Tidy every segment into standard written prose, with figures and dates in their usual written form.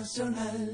Nacional.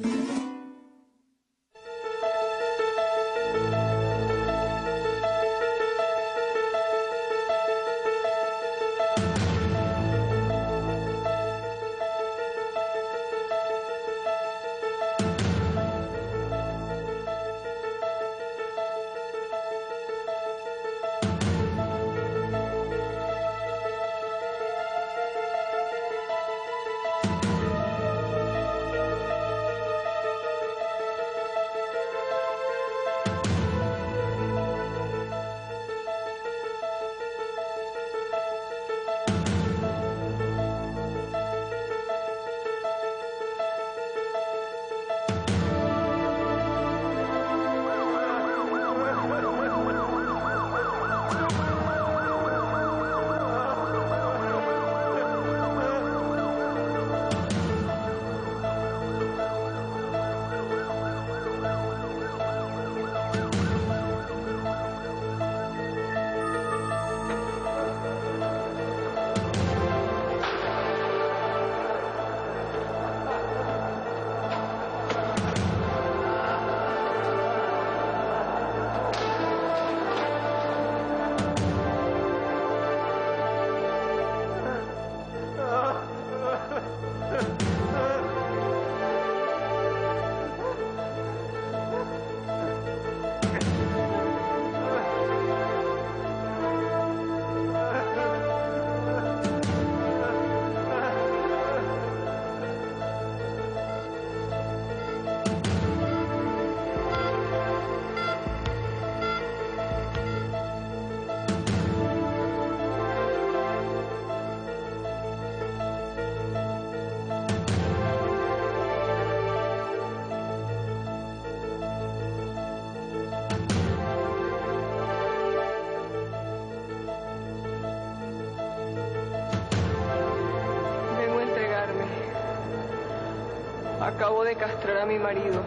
Acabo de castrar a mi marido.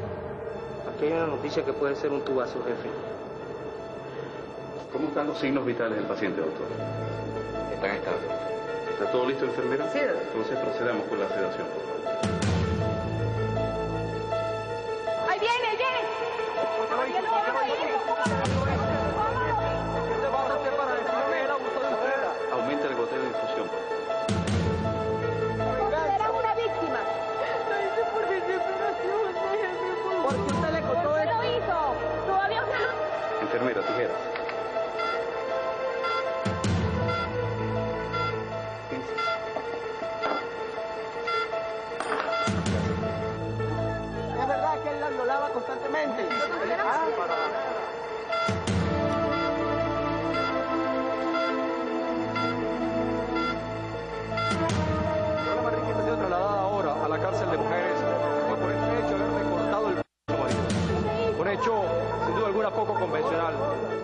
Aquí hay una noticia que puede ser un tubazo, jefe. ¿Cómo están los signos vitales del paciente, doctor? Están estables. ¿Está todo listo, enfermera? Sí, doctor. Entonces procedamos con la sedación, por favor. ¡Ahí viene, ahí viene! Aumenta el goteo de infusión, por favor. Consideran una víctima. Lo hice por desesperación, déjeme. ¿Por qué usted le contó eso? Lo hizo. Todavía no. Enfermera, tijeras. Es verdad que él lo lava constantemente. Lola Manrique ha sido trasladada ahora a la cárcel de mujeres por el hecho de haberle cortado el p*** a su marido. Un hecho, sin duda alguna, poco convencional.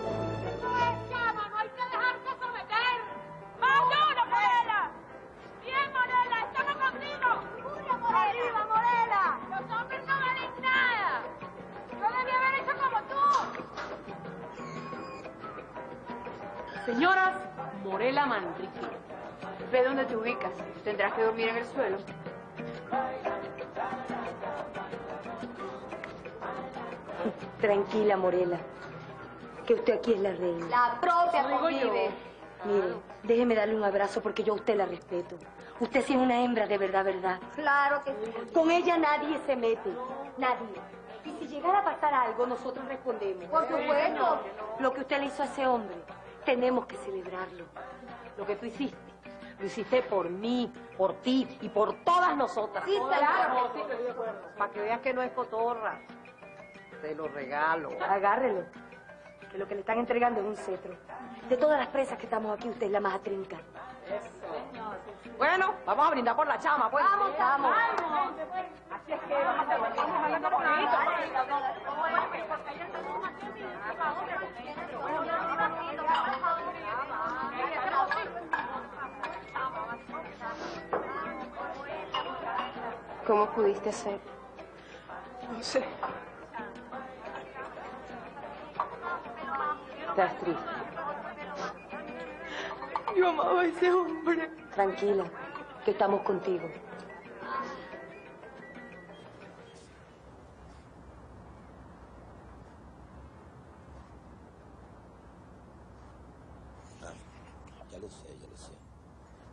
Señoras, Morela Manrique. Ve dónde te ubicas. Tendrás que dormir en el suelo. Tranquila, Morela, que usted aquí es la reina. La propia convive. Mire, déjeme darle un abrazo porque yo a usted la respeto. Usted sí es una hembra de verdad, verdad. Claro que sí. Con ella nadie se mete, nadie. Y si llegara a pasar algo, nosotros respondemos. Por supuesto. Lo que usted le hizo a ese hombre, tenemos que celebrarlo. Lo que tú hiciste, lo hiciste por mí, por ti y por todas nosotras. Sí, claro. Para que veas que no es cotorra. Te lo regalo. Agárrelo, que lo que le están entregando es un cetro. De todas las presas que estamos aquí, usted es la más atrinca. Bueno, vamos a brindar por la chama, pues. Vamos, vamos. Así es que vamos a hablar con ¿Cómo pudiste hacer? No sé. Estás triste. Yo amaba a ese hombre. Tranquila, que estamos contigo.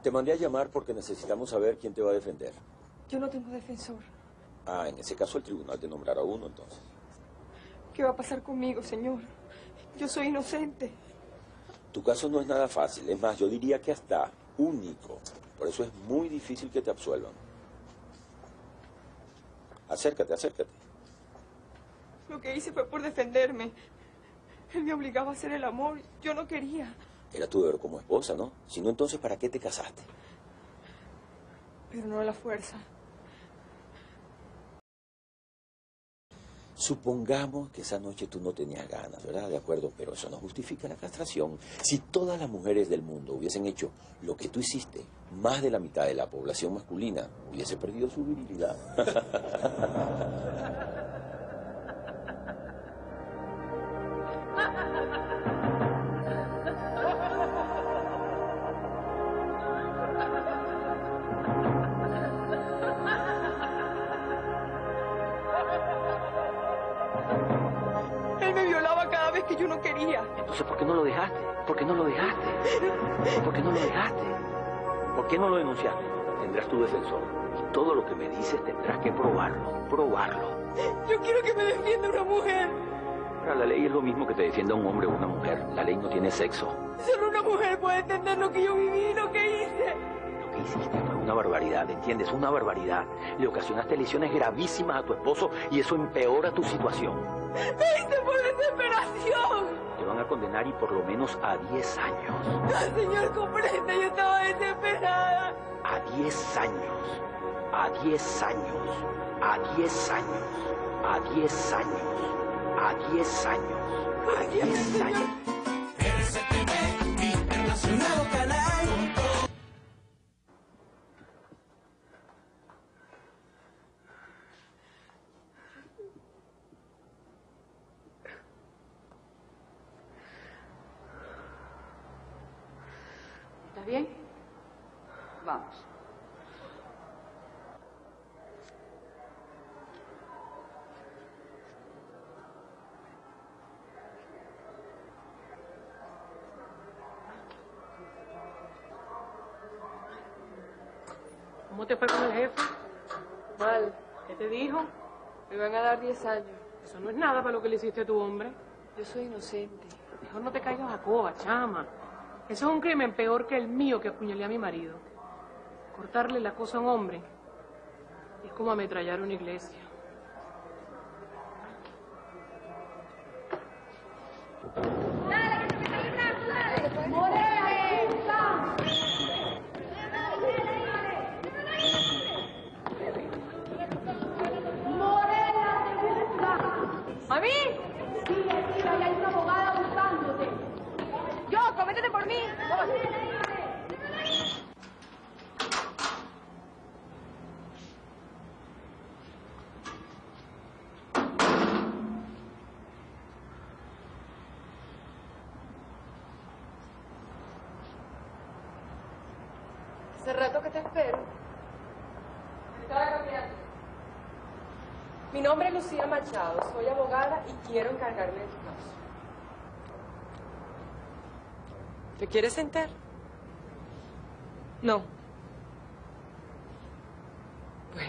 Te mandé a llamar porque necesitamos saber quién te va a defender. Yo no tengo defensor. Ah, en ese caso el tribunal te nombrará uno, entonces. ¿Qué va a pasar conmigo, señor? Yo soy inocente. Tu caso no es nada fácil. Es más, yo diría que hasta único. Por eso es muy difícil que te absuelvan. Acércate, acércate. Lo que hice fue por defenderme. Él me obligaba a hacer el amor. Yo no quería. Era tu deber como esposa, ¿no? Si no, entonces, ¿para qué te casaste? Pero no a la fuerza. Supongamos que esa noche tú no tenías ganas, ¿verdad? De acuerdo, pero eso no justifica la castración. Si todas las mujeres del mundo hubiesen hecho lo que tú hiciste, más de la mitad de la población masculina hubiese perdido su virilidad. Él me violaba cada vez que yo no quería. Entonces, ¿por qué no lo dejaste? ¿Por qué no lo dejaste? ¿Por qué no lo dejaste? ¿Por qué no lo denunciaste? Tendrás tu defensor. Y todo lo que me dices tendrás que probarlo. Probarlo. Yo quiero que me defienda una mujer. Ahora, la ley es lo mismo que te defienda un hombre o una mujer. La ley no tiene sexo. Solo una mujer puede entender lo que yo viví y lo que hice. Lo que hiciste fue una barbaridad, ¿entiendes? Una barbaridad. Le ocasionaste lesiones gravísimas a tu esposo y eso empeora tu situación. ¡Me hice por desesperación! Te van a condenar y por lo menos a 10 años. No, señor, comprende, yo estaba desesperada. A 10 años. A 10 años. A 10 años. A 10 años. A 10 años. A 10 años. RCTV Internacional Canal. ¿Estás bien? Vamos. ¿Cómo te fue con el jefe? Mal. ¿Qué te dijo? Me van a dar 10 años. Eso no es nada para lo que le hiciste a tu hombre. Yo soy inocente. Mejor no te caigas a coba, chama. Eso es un crimen peor que el mío que apuñalé a mi marido. Cortarle la cosa a un hombre es como ametrallar una iglesia. ¿Mami? Sí, ahí hay una abogada buscándote. Yo, coméntete por mí. Hace rato que te espero. Estaba cambiando. Mi nombre es Lucía Machado, soy abogada y quiero encargarme de tu caso. ¿Te quieres sentar? No. Bueno.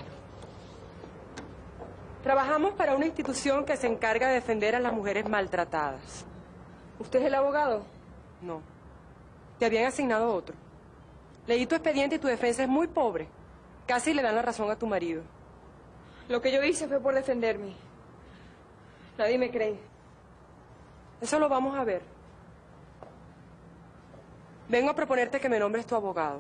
Trabajamos para una institución que se encarga de defender a las mujeres maltratadas. ¿Usted es el abogado? No. Te habían asignado otro. Leí tu expediente y tu defensa es muy pobre. Casi le dan la razón a tu marido. Lo que yo hice fue por defenderme. Nadie me cree. Eso lo vamos a ver. Vengo a proponerte que me nombres tu abogado.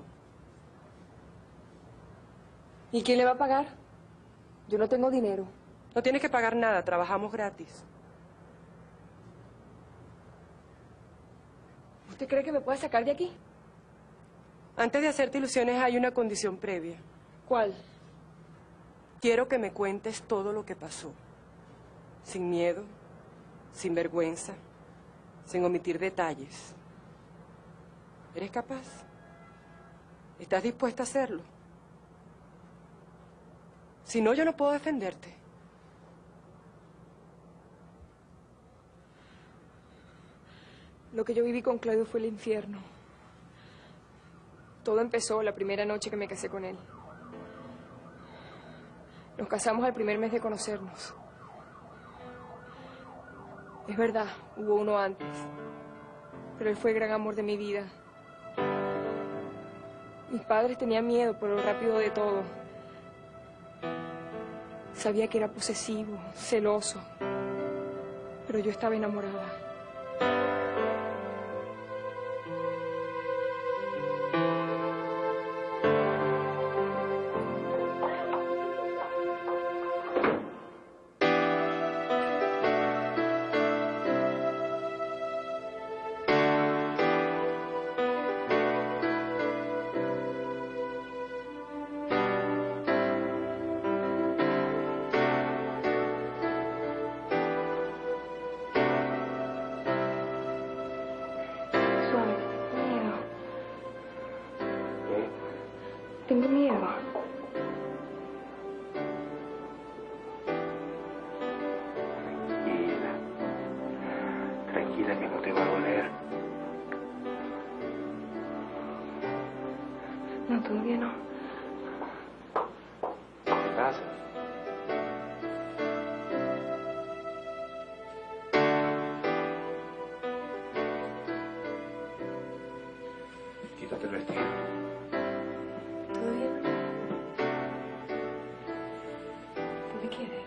¿Y quién le va a pagar? Yo no tengo dinero. No tienes que pagar nada, trabajamos gratis. ¿Usted cree que me puede sacar de aquí? Antes de hacerte ilusiones hay una condición previa. ¿Cuál? Quiero que me cuentes todo lo que pasó. Sin miedo, sin vergüenza, sin omitir detalles. ¿Eres capaz? ¿Estás dispuesta a hacerlo? Si no, yo no puedo defenderte. Lo que yo viví con Claudio fue el infierno. Todo empezó la primera noche que me casé con él. Nos casamos al primer mes de conocernos. Es verdad, hubo uno antes, pero él fue el gran amor de mi vida. Mis padres tenían miedo por lo rápido de todo. Sabía que era posesivo, celoso, pero yo estaba enamorada. Tengo miedo. Tranquila. Tranquila que no te va a doler. No, todavía no. ¿Qué pasa? Quítate el vestido. ¿Todavía no? ¿Por qué quieres?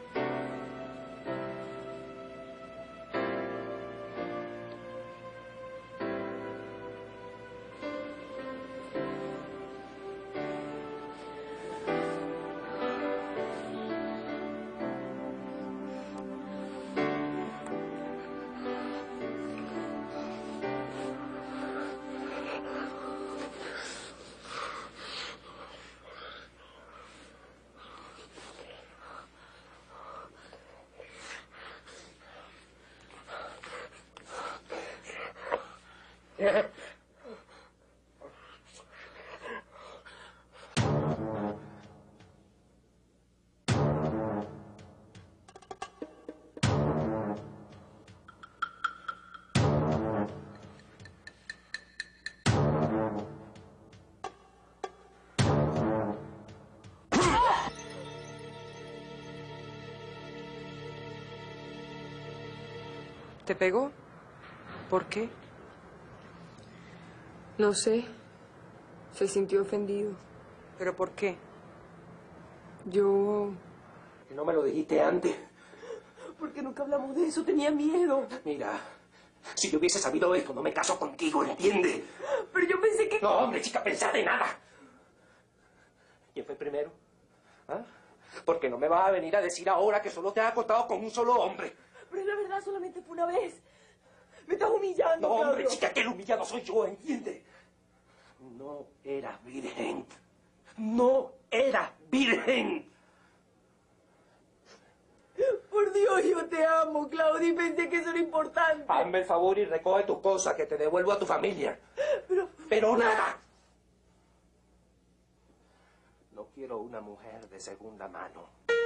¿Te pegó? ¿Por qué? No sé. Se sintió ofendido. ¿Pero por qué? Yo... ¿Que no me lo dijiste antes? Porque nunca hablamos de eso, tenía miedo. Mira, si yo hubiese sabido esto, no me caso contigo, ¿entiendes? Pero yo pensé que... No, hombre, chica, pensá de nada. ¿Quién fue primero? ¿Ah? Porque no me vas a venir a decir ahora que solo te has acostado con un solo hombre. Pero la verdad solamente fue una vez. Me estás humillando, No, hombre, Claudio. chica, que el humillado soy yo, ¿entiendes? No eras virgen. No eras virgen. Por Dios, yo te amo, Claudio, y pensé que eso era importante. Hazme el favor y recoge tus cosas, que te devuelvo a tu familia. Pero nada. No quiero una mujer de segunda mano.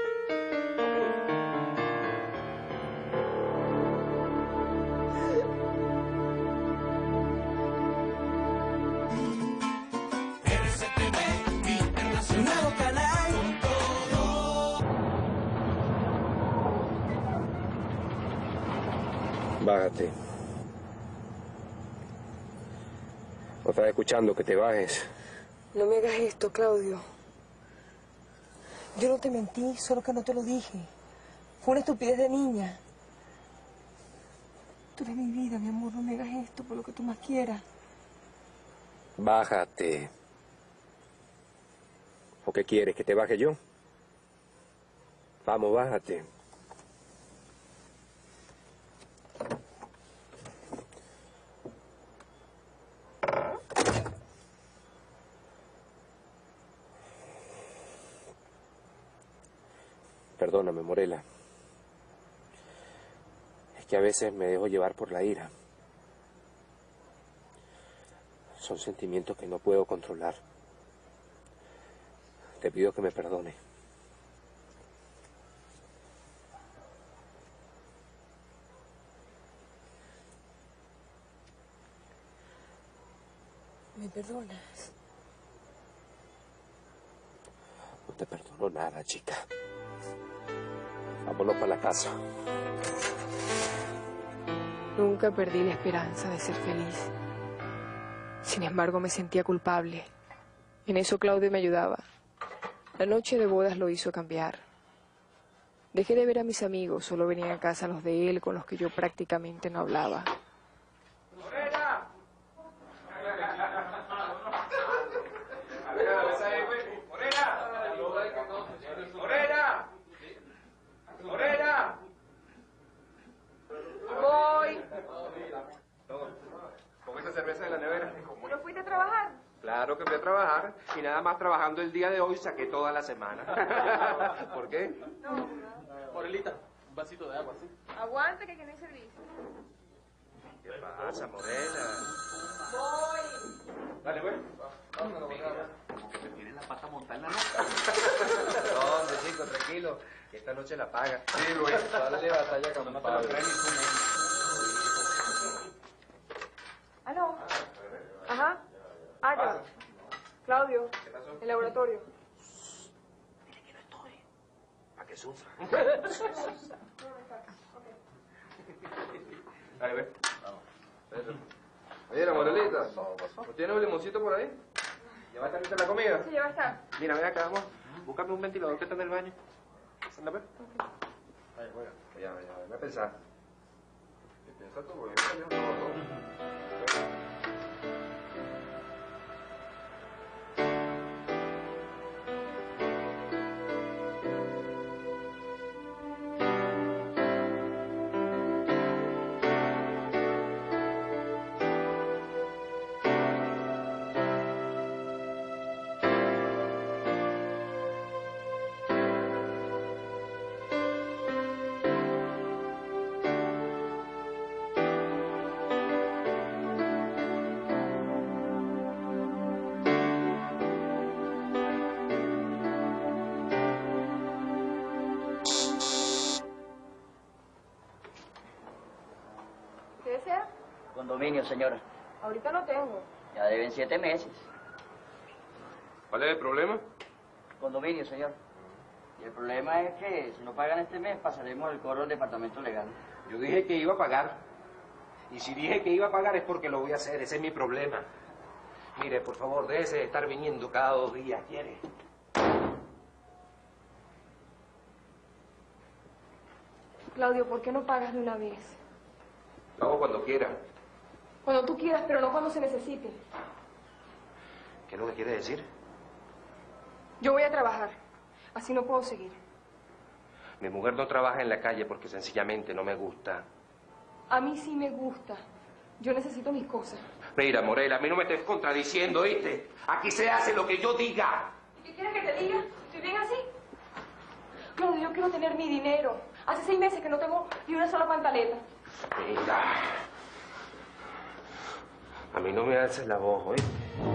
Bájate. ¿O estás escuchando que te bajes? No me hagas esto, Claudio. Yo no te mentí, solo que no te lo dije. Fue una estupidez de niña. Tú eres mi vida, mi amor. No me hagas esto por lo que tú más quieras. Bájate. ¿O qué quieres, que te baje yo? Vamos, bájate. Perdóname, Morela. Es que a veces me dejo llevar por la ira. Son sentimientos que no puedo controlar. Te pido que me perdone. ¿Me perdonas? te perdono nada, chica. Vámonos para la casa. Nunca perdí la esperanza de ser feliz. Sin embargo, me sentía culpable. En eso Claudio me ayudaba. La noche de bodas lo hizo cambiar. Dejé de ver a mis amigos, solo venían a casa los de él, con los que yo prácticamente no hablaba. ¡Morena! ¡Morena! ¡Morena! Voy. Con esa cerveza de la nevera. ¿No fuiste a trabajar? Claro que fui a trabajar y nada más trabajando el día de hoy saqué toda la semana. ¿Por qué? No. Morelita, un vasito de agua, ¿sí? Aguanta que aquí no hay servicio. ¿Qué pasa, Morena? Voy. Dale, güey. Como que te tienes la pata montada en la nuca. ¿Dónde, chico? Tranquilo. Que esta noche la paga. Sí, güey. Dale batalla con No te lo traes ni tú, ¿Aló? Ajá. Ya. Claudio. ¿Qué pasó? El laboratorio. Dile que no estoy. Para que sufra. Dale, ve. Vamos. Oye, la Morelita, ¿no tienes un limoncito por ahí? ¿Ya va a estar lista la comida? Sí, ya va a estar. Mira, ven acá, vamos. Búscame un ventilador que está en el baño. Anda, ve. Ahí, juega. Ya, voy a pensar. ¿Qué piensas tú? Porque yo no. ¿Qué desea? Condominio, señora. Ahorita no tengo. Ya deben 7 meses. ¿Cuál es el problema? Condominio, señor. Y el problema es que si no pagan este mes, pasaremos el cobro al departamento legal. Yo dije que iba a pagar. Y si dije que iba a pagar es porque lo voy a hacer. Ese es mi problema. Mire, por favor, déjese de estar viniendo cada 2 días, ¿quiere? Claudio, ¿por qué no pagas de una vez? Lo hago cuando quiera. Cuando tú quieras, pero no cuando se necesite. ¿Qué es lo que quiere decir? Yo voy a trabajar. Así no puedo seguir. Mi mujer no trabaja en la calle porque sencillamente no me gusta. A mí sí me gusta. Yo necesito mis cosas. Mira, Morela, a mí no me estés contradiciendo, ¿oíste? Aquí se hace lo que yo diga. ¿Qué quieres que te diga? ¿Estoy bien así? Claudio, yo quiero tener mi dinero. Hace 6 meses que no tengo ni una sola pantaleta. Mira. A mí no me alces la voz, ¿oíste?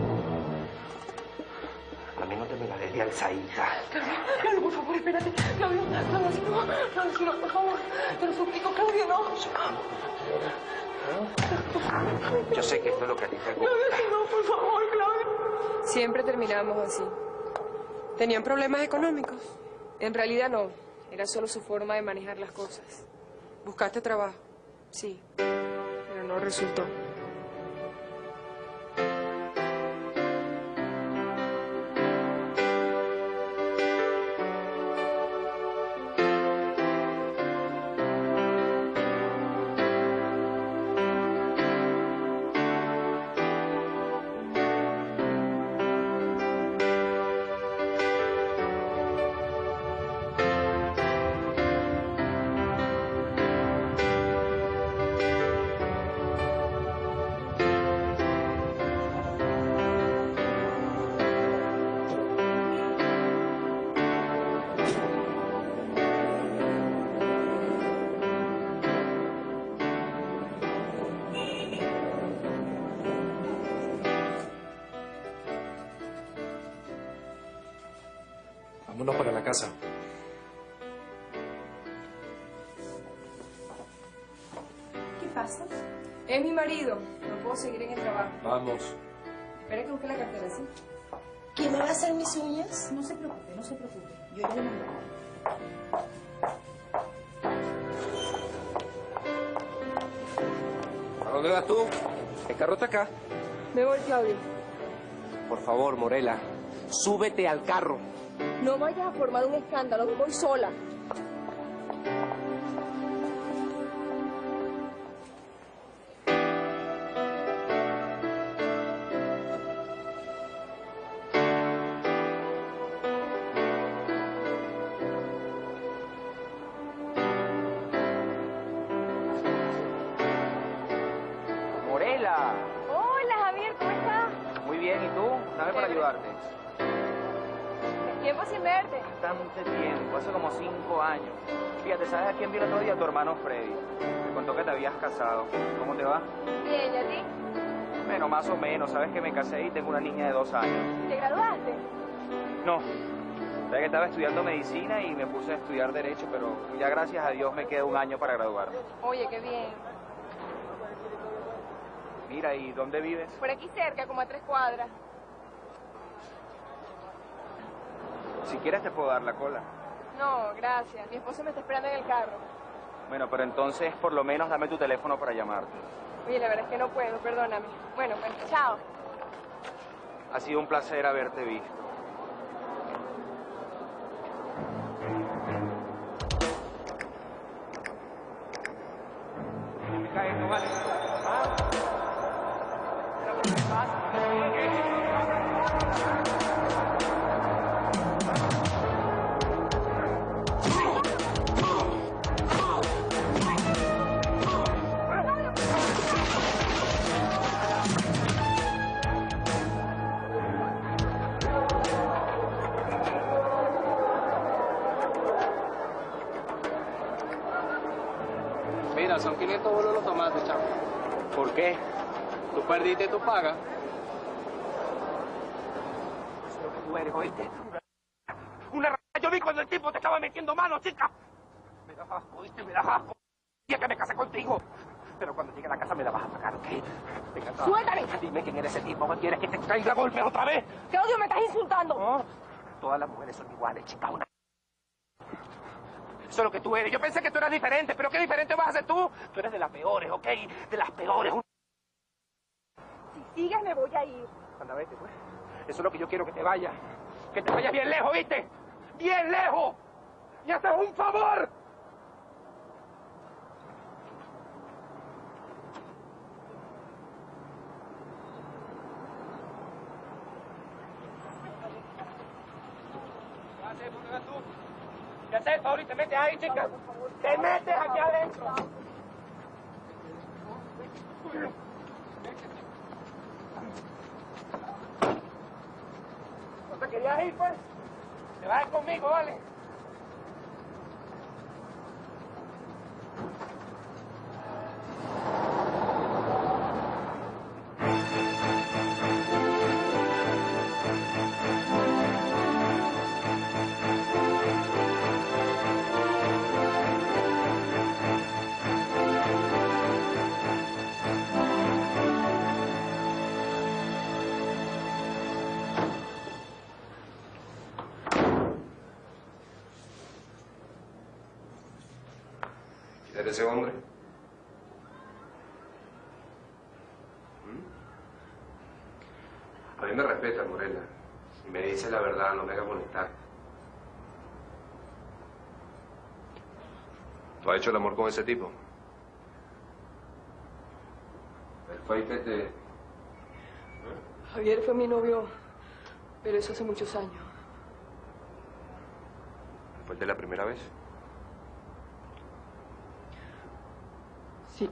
A mí no te me la des de alzadita. Claudio, por favor, espérate. Claudio, si no, por favor. Te lo suplico, Claudio, no. Yo sé que esto es lo que a ti te gusta. Claudio, si no, por favor, Claudio. Siempre terminamos así. ¿Tenían problemas económicos? En realidad no. Era solo su forma de manejar las cosas. ¿Buscaste trabajo? Sí, pero no resultó. Vámonos para la casa. ¿Qué pasa? Es mi marido. No puedo seguir en el trabajo. Vamos. Espera que busque la cartera, ¿sí? ¿Quién me va a hacer mis uñas? No se preocupe, no se preocupe. Yo ya le mando. ¿A dónde vas tú? El carro está acá. Me voy, Claudio. Por favor, Morela, súbete al carro. No vayas a formar un escándalo, voy sola. Morela. Hola, Javier, ¿cómo estás? Muy bien, ¿y tú? Dame para ayudarte. Tiempo sin verte. Bastante tiempo, hace como 5 años. Fíjate, ¿sabes a quién vi el otro día? A tu hermano Freddy. Me contó que te habías casado. ¿Cómo te va? Bien, ¿y a ti? Bueno, más o menos. Sabes que me casé y tengo una niña de 2 años. ¿Te graduaste? No. Sabes que estaba estudiando medicina y me puse a estudiar Derecho, pero ya gracias a Dios me queda 1 año para graduarme. Oye, qué bien. Mira, ¿y dónde vives? Por aquí cerca, como a 3 cuadras. Si quieres te puedo dar la cola. No, gracias. Mi esposo me está esperando en el carro. Bueno, pero entonces por lo menos dame tu teléfono para llamarte. Oye, la verdad es que no puedo, perdóname. Bueno, pues, chao. Ha sido un placer haberte visto. Me cae, no vale. Mira, son 500 bolos los tomates, chavo. ¿Por qué? Tú perdiste, tú pagas. Eso es lo que tú eres, ¿oíste? Una rata. Yo vi cuando el tipo te estaba metiendo mano, chica. Me das asco, ¿oíste? Me das asco. Ya que me casé contigo. Pero cuando llegue a la casa me la vas a pagar, ¿ok? Venga, acá. ¡Suéltame! Dime quién eres ese tipo. ¿No quieres que te caiga a golpes otra vez? Claudio, me estás insultando. No. Todas las mujeres son iguales, chica. Una... Eso es lo que tú eres. Yo pensé que tú eras diferente, pero ¿qué diferente vas a ser tú? Tú eres de las peores, ¿ok? De las peores. Si sigues, me voy a ir. Anda, vete, pues. Eso es lo que yo quiero, que te vayas. Que te vayas bien lejos, ¿viste? ¡Bien lejos! ¡Y haces un favor! ¿Qué haces, Pauli? ¿Te metes ahí, chica? ¡Te metes aquí adentro! ¿No te querías ir, pues? Te vas a ir conmigo, ¿vale? ¿Quién es ese hombre? A mí me respeta, Morela. Y me dice la verdad, no me haga molestar. ¿Tú has hecho el amor con ese tipo? Él fue el que te... Javier fue mi novio, pero eso hace muchos años. ¿Fue el de la primera vez? Sí.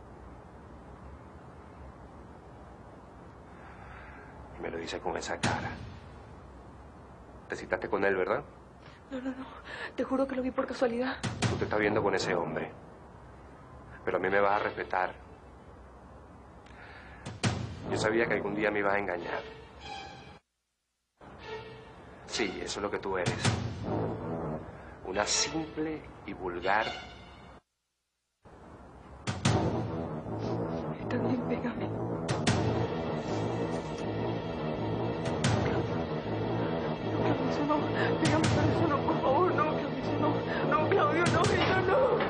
Y me lo dice con esa cara. Te citaste con él, ¿verdad? No. Te juro que lo vi por casualidad. Tú te estás viendo con ese hombre. Pero a mí me vas a respetar. Yo sabía que algún día me ibas a engañar. Sí, eso es lo que tú eres. Una simple y vulgar... Está bien, pégame. Dígame, pero eso no, por favor, no, Claudio, eso no. No, Claudio, no, eso no.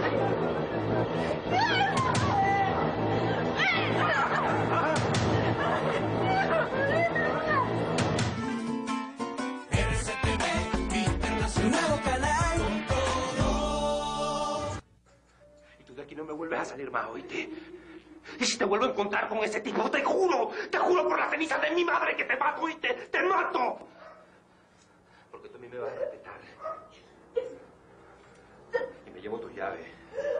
Y tú de aquí no me vuelves a salir más, ¿oíste? Y si te vuelvo a encontrar con ese tipo, te juro por las cenizas de mi madre que te mato, ¿oíste? ¡Te mato! Porque tú a mí me vas a respetar. Y me llevo tu llave.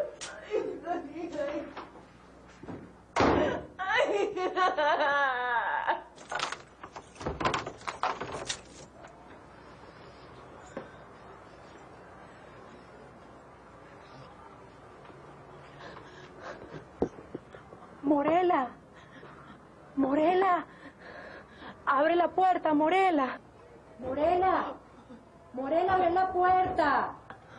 Morela, Morela, abre la puerta, Morela. Morela, Morela, abre la puerta.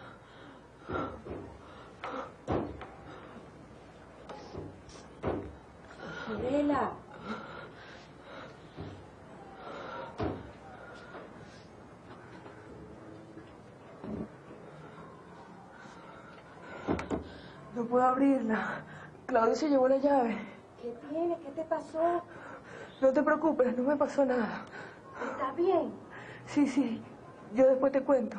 Morela. No puedo abrirla. Claudio se llevó la llave. ¿Qué tienes? ¿Qué te pasó? No te preocupes, no me pasó nada. ¿Estás bien? Sí, sí. Yo después te cuento.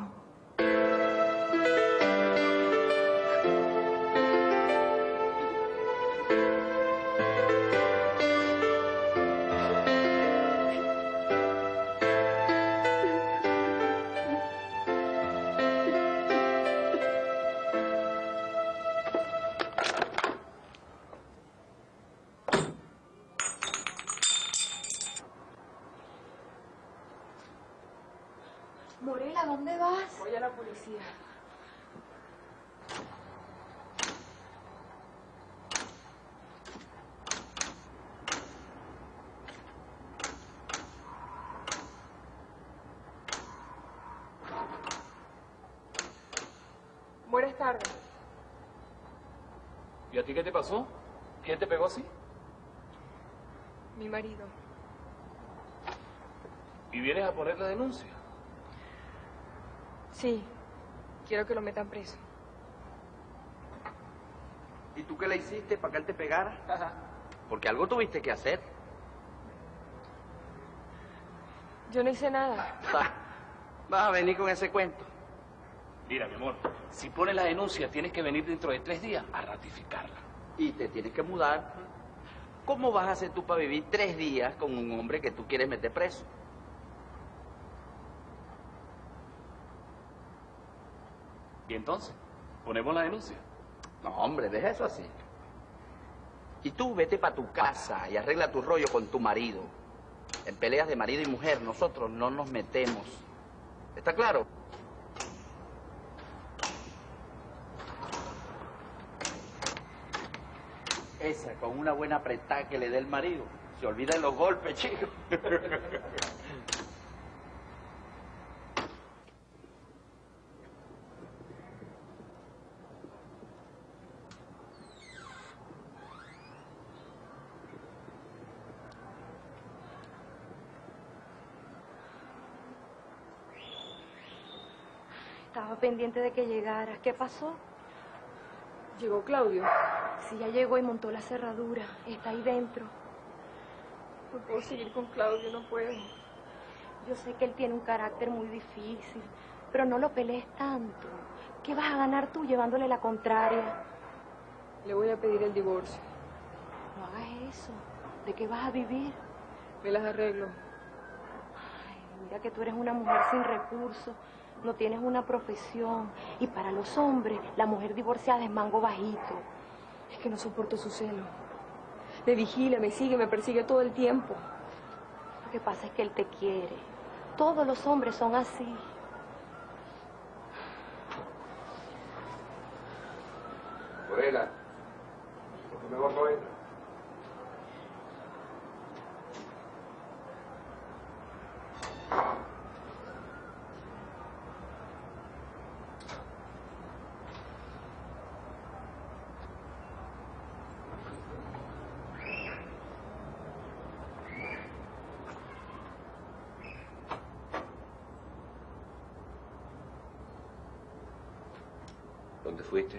Morela, ¿dónde vas? Voy a la policía. Buenas tardes. ¿Y a ti qué te pasó? ¿Quién te pegó así? Mi marido. ¿Y vienes a poner la denuncia? Sí. Quiero que lo metan preso. ¿Y tú qué le hiciste para que él te pegara? Porque algo tuviste que hacer. Yo no hice nada. Vas a venir con ese cuento. Mira, mi amor, si pones la denuncia, tienes que venir dentro de 3 días a ratificarla. Y te tienes que mudar. ¿Cómo vas a hacer tú para vivir 3 días con un hombre que tú quieres meter preso? ¿Y entonces? ¿Ponemos la denuncia? No, hombre, deja eso así. Y tú vete para tu casa y arregla tu rollo con tu marido. En peleas de marido y mujer, nosotros no nos metemos. ¿Está claro? Esa, con una buena apretada que le dé el marido. Se olvida de los golpes, chicos. Estaba pendiente de que llegaras. ¿Qué pasó? ¿Llegó Claudio? Sí, ya llegó y montó la cerradura. Está ahí dentro. No puedo seguir con Claudio, no puedo. Yo sé que él tiene un carácter muy difícil, pero no lo pelees tanto. ¿Qué vas a ganar tú llevándole la contraria? Le voy a pedir el divorcio. No hagas eso. ¿De qué vas a vivir? Me las arreglo. Ay, mira que tú eres una mujer sin recursos. No tienes una profesión. Y para los hombres, la mujer divorciada es mango bajito. Es que no soporto su celo. Me vigila, me sigue, me persigue todo el tiempo. Lo que pasa es que él te quiere. Todos los hombres son así. Morela, porque mejor no entra. ¿Dónde fuiste?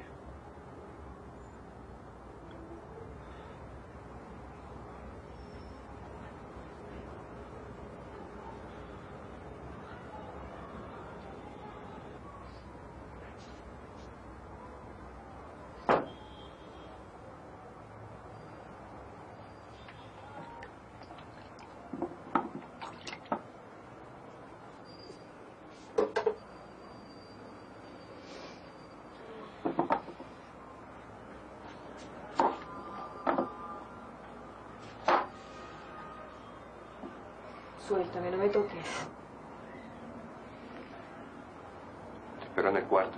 Suéltame, no me toques. Te espero en el cuarto.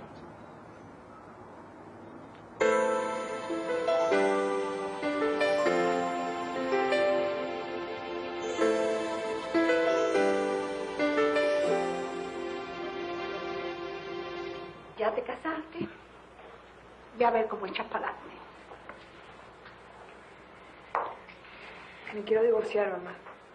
¿Ya te casaste? Ve a ver cómo echas para adelante. Me quiero divorciar, mamá.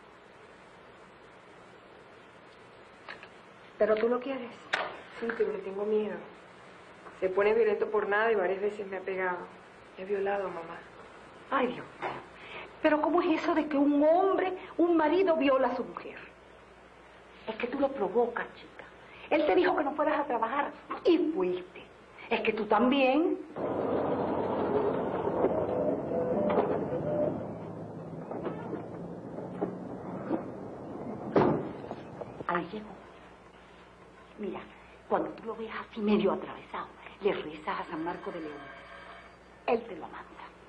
¿Pero tú lo quieres? Sí, pero le tengo miedo. Se pone violento por nada y varias veces me ha pegado. Me ha violado, mamá. Ay, Dios mío. Pero ¿cómo es eso de que un hombre, un marido, viola a su mujer? Es que tú lo provocas, chica. Él te dijo que no fueras a trabajar y fuiste. Es que tú también. Ahí llegó. Mira, cuando tú lo veas así medio atravesado, le rezas a San Marco de León. Él te lo manda.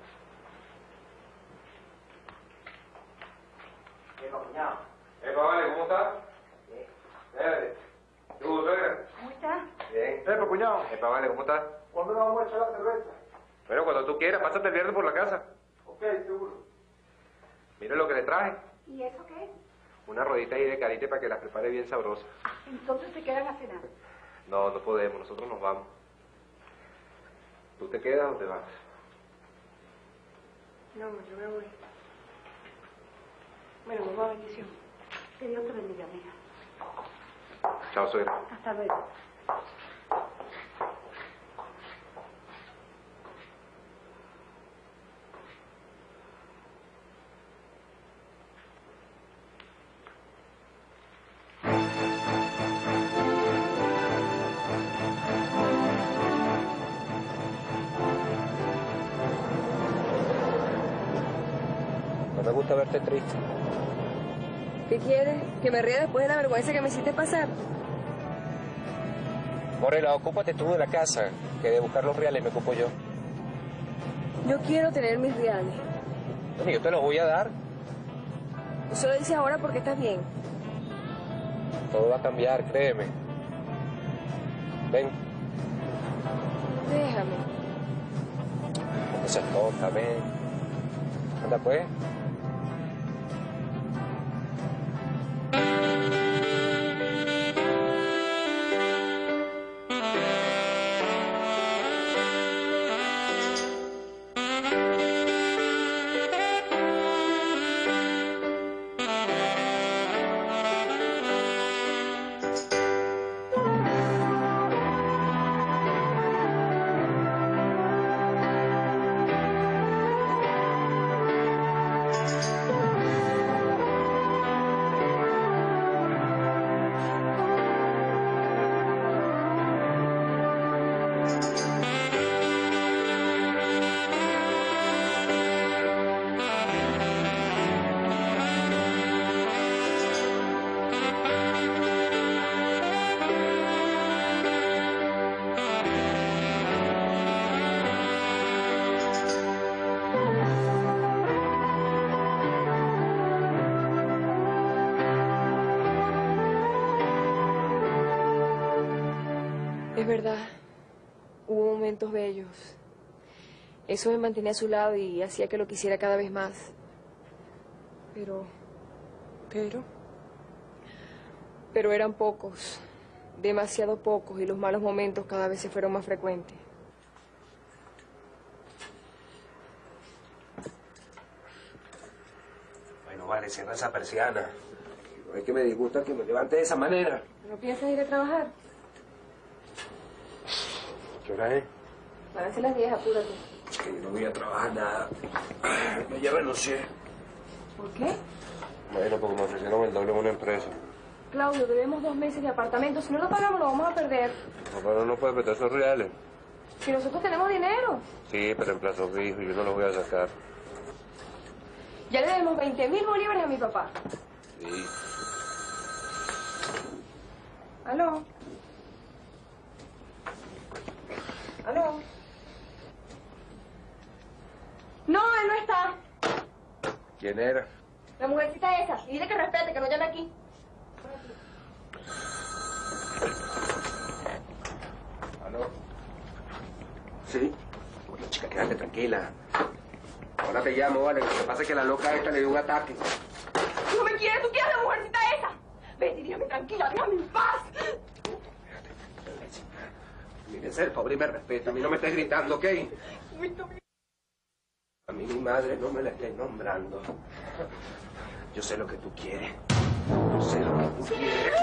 Cuñado. Vale, ¿cómo estás? Bien. ¿Tú, suegra? ¿Cómo estás? Bien. Cuñado. Vale, ¿cómo estás? ¿Cuándo nos vamos a echar la cerveza? Bueno, cuando tú quieras, pásate el viernes por la casa. Ok, seguro. Mira lo que le traje. ¿Y eso qué es? Una rodita ahí de carite para que la prepare bien sabrosa. Entonces se quedan a cenar. No, no podemos, nosotros nos vamos. ¿Tú te quedas o te vas? No, yo me voy. Bueno, mamá, bendición. Que Dios te bendiga, mija. Chao, suegra. Hasta luego. No me gusta verte triste. ¿Qué quieres? ¿Que me ría después de la vergüenza que me hiciste pasar? Morela, ocúpate tú de la casa, que de buscar los reales me ocupo yo. Yo quiero tener mis reales. Bueno, yo te los voy a dar. Eso lo dices ahora porque estás bien. Todo va a cambiar, créeme. Ven. Déjame. No seas tonta, ven. Anda, pues. Es verdad, hubo momentos bellos. Eso me mantenía a su lado y hacía que lo quisiera cada vez más. Pero eran pocos, demasiado pocos, y los malos momentos cada vez se fueron más frecuentes. Bueno, vale, cierra esa persiana. No es que me disgusta que me levante de esa manera. ¿No piensas ir a trabajar? ¿Qué hora es? Van a ser las 10, apúrate. Que yo no voy a trabajar nada. Me ya renuncié. ¿Por qué? Bueno, porque me ofrecieron el doble en una empresa. Claudio, debemos 2 meses de apartamento. Si no lo pagamos, lo vamos a perder. No, pero no puede meter esos reales. Si nosotros tenemos dinero. Sí, pero en plazo fijo y yo no los voy a sacar. Ya le debemos 20.000 bolívares a mi papá. Sí. ¿Aló? ¿Aló? No, él no está. ¿Quién era? La mujercita esa. Y dile que respete, que no llame aquí. ¿Aló? Sí. Bueno, chica, quédate tranquila. Ahora te llamo, vale. Lo que pasa es que la loca esta le dio un ataque. No me quieres, tú quieres a la mujercita esa. Vete y déjame tranquila, déjame en paz. Mírense, el pobre y me respeta. A mí no me estés gritando, ¿ok? A mí mi madre no me la estés nombrando. Yo sé lo que tú quieres. Yo sé lo que tú quieres.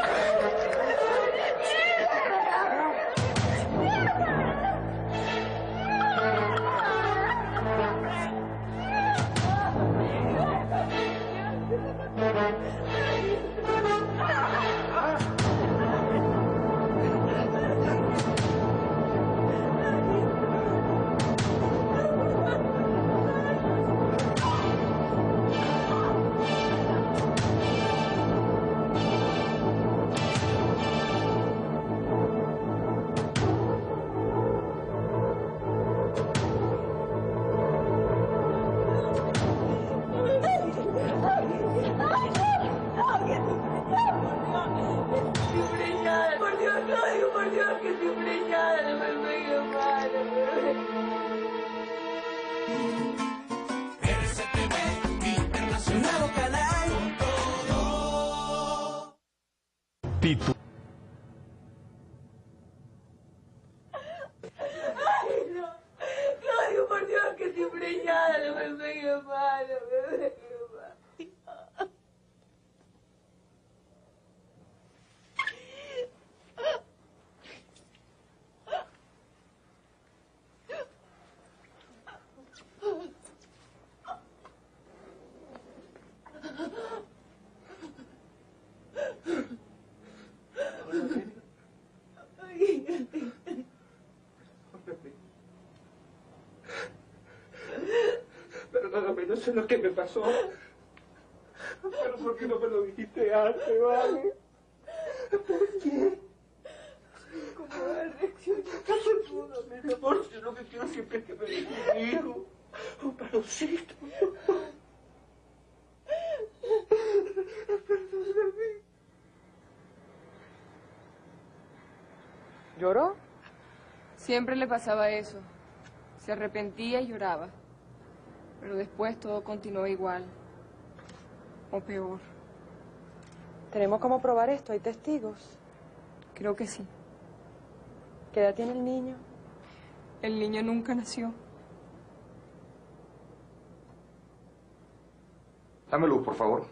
Tito. Ay, no. Claudio, por Dios, que estoy preñada, no me pegue mal, no me pegue mal. Perdóname, no sé lo que me pasó. Pero ¿por qué no me lo dijiste antes, vale? ¿Por qué? ¿Cómo va a reaccionar? Perdóname, mi amor, yo lo que quiero siempre es que me dejes un hijo. Un varoncito. Perdóname. ¿Lloró? Siempre le pasaba eso. Se arrepentía y lloraba. Pero después todo continuó igual. O peor. ¿Tenemos cómo probar esto? ¿Hay testigos? Creo que sí. ¿Qué edad tiene el niño? El niño nunca nació. Dame luz, por favor.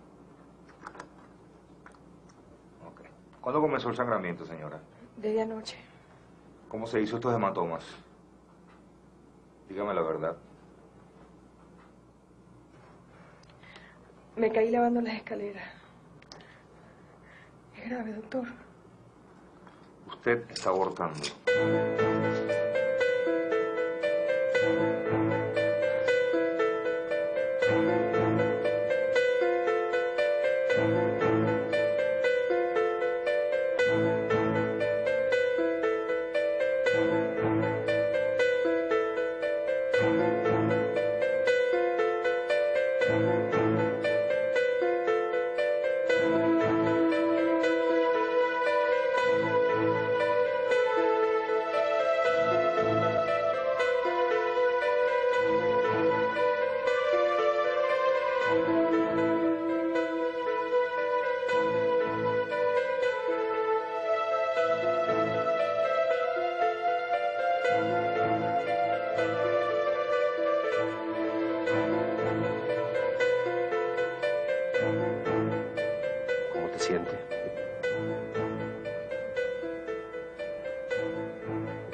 Ok. ¿Cuándo comenzó el sangramiento, señora? Desde anoche. ¿Cómo se hizo estos hematomas? Dígame la verdad. Me caí lavando las escaleras. Es grave, doctor. Usted está abortando.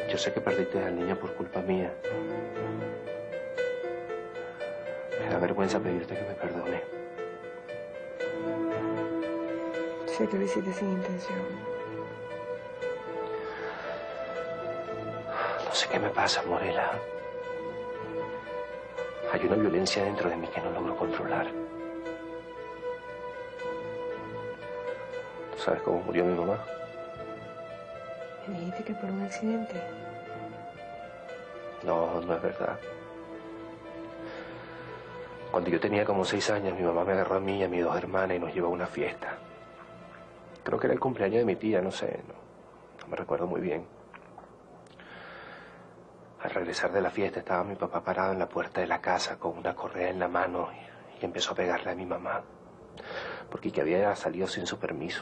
Yo sé que perdiste al niño por culpa mía. Me da vergüenza pedirte que me perdone. Sé que lo hiciste sin intención. No sé qué me pasa, Morela. Hay una violencia dentro de mí que no logro controlar. ¿Tú sabes cómo murió mi mamá? Me dijiste que por un accidente. No, no es verdad. Cuando yo tenía como 6 años, mi mamá me agarró a mí y a mis 2 hermanas y nos llevó a una fiesta. Creo que era el cumpleaños de mi tía, no sé, no me recuerdo muy bien. Al regresar de la fiesta estaba mi papá parado en la puerta de la casa con una correa en la mano y empezó a pegarle a mi mamá. Porque que había salido sin su permiso.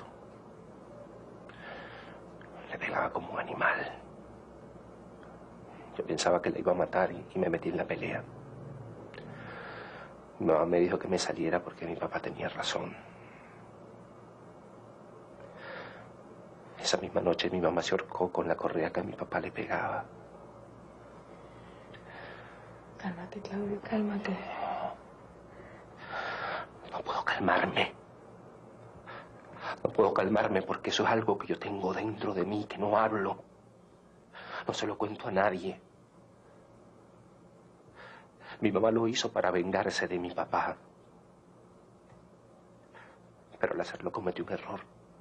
Le pegaba como un animal. Yo pensaba que la iba a matar y me metí en la pelea. Mi mamá me dijo que me saliera porque mi papá tenía razón. Esa misma noche mi mamá se ahorcó con la correa que a mi papá le pegaba. Cálmate, Claudio, cálmate. No puedo calmarme. No puedo calmarme porque eso es algo que yo tengo dentro de mí, que no hablo. No se lo cuento a nadie. Mi mamá lo hizo para vengarse de mi papá. Pero al hacerlo cometió un error.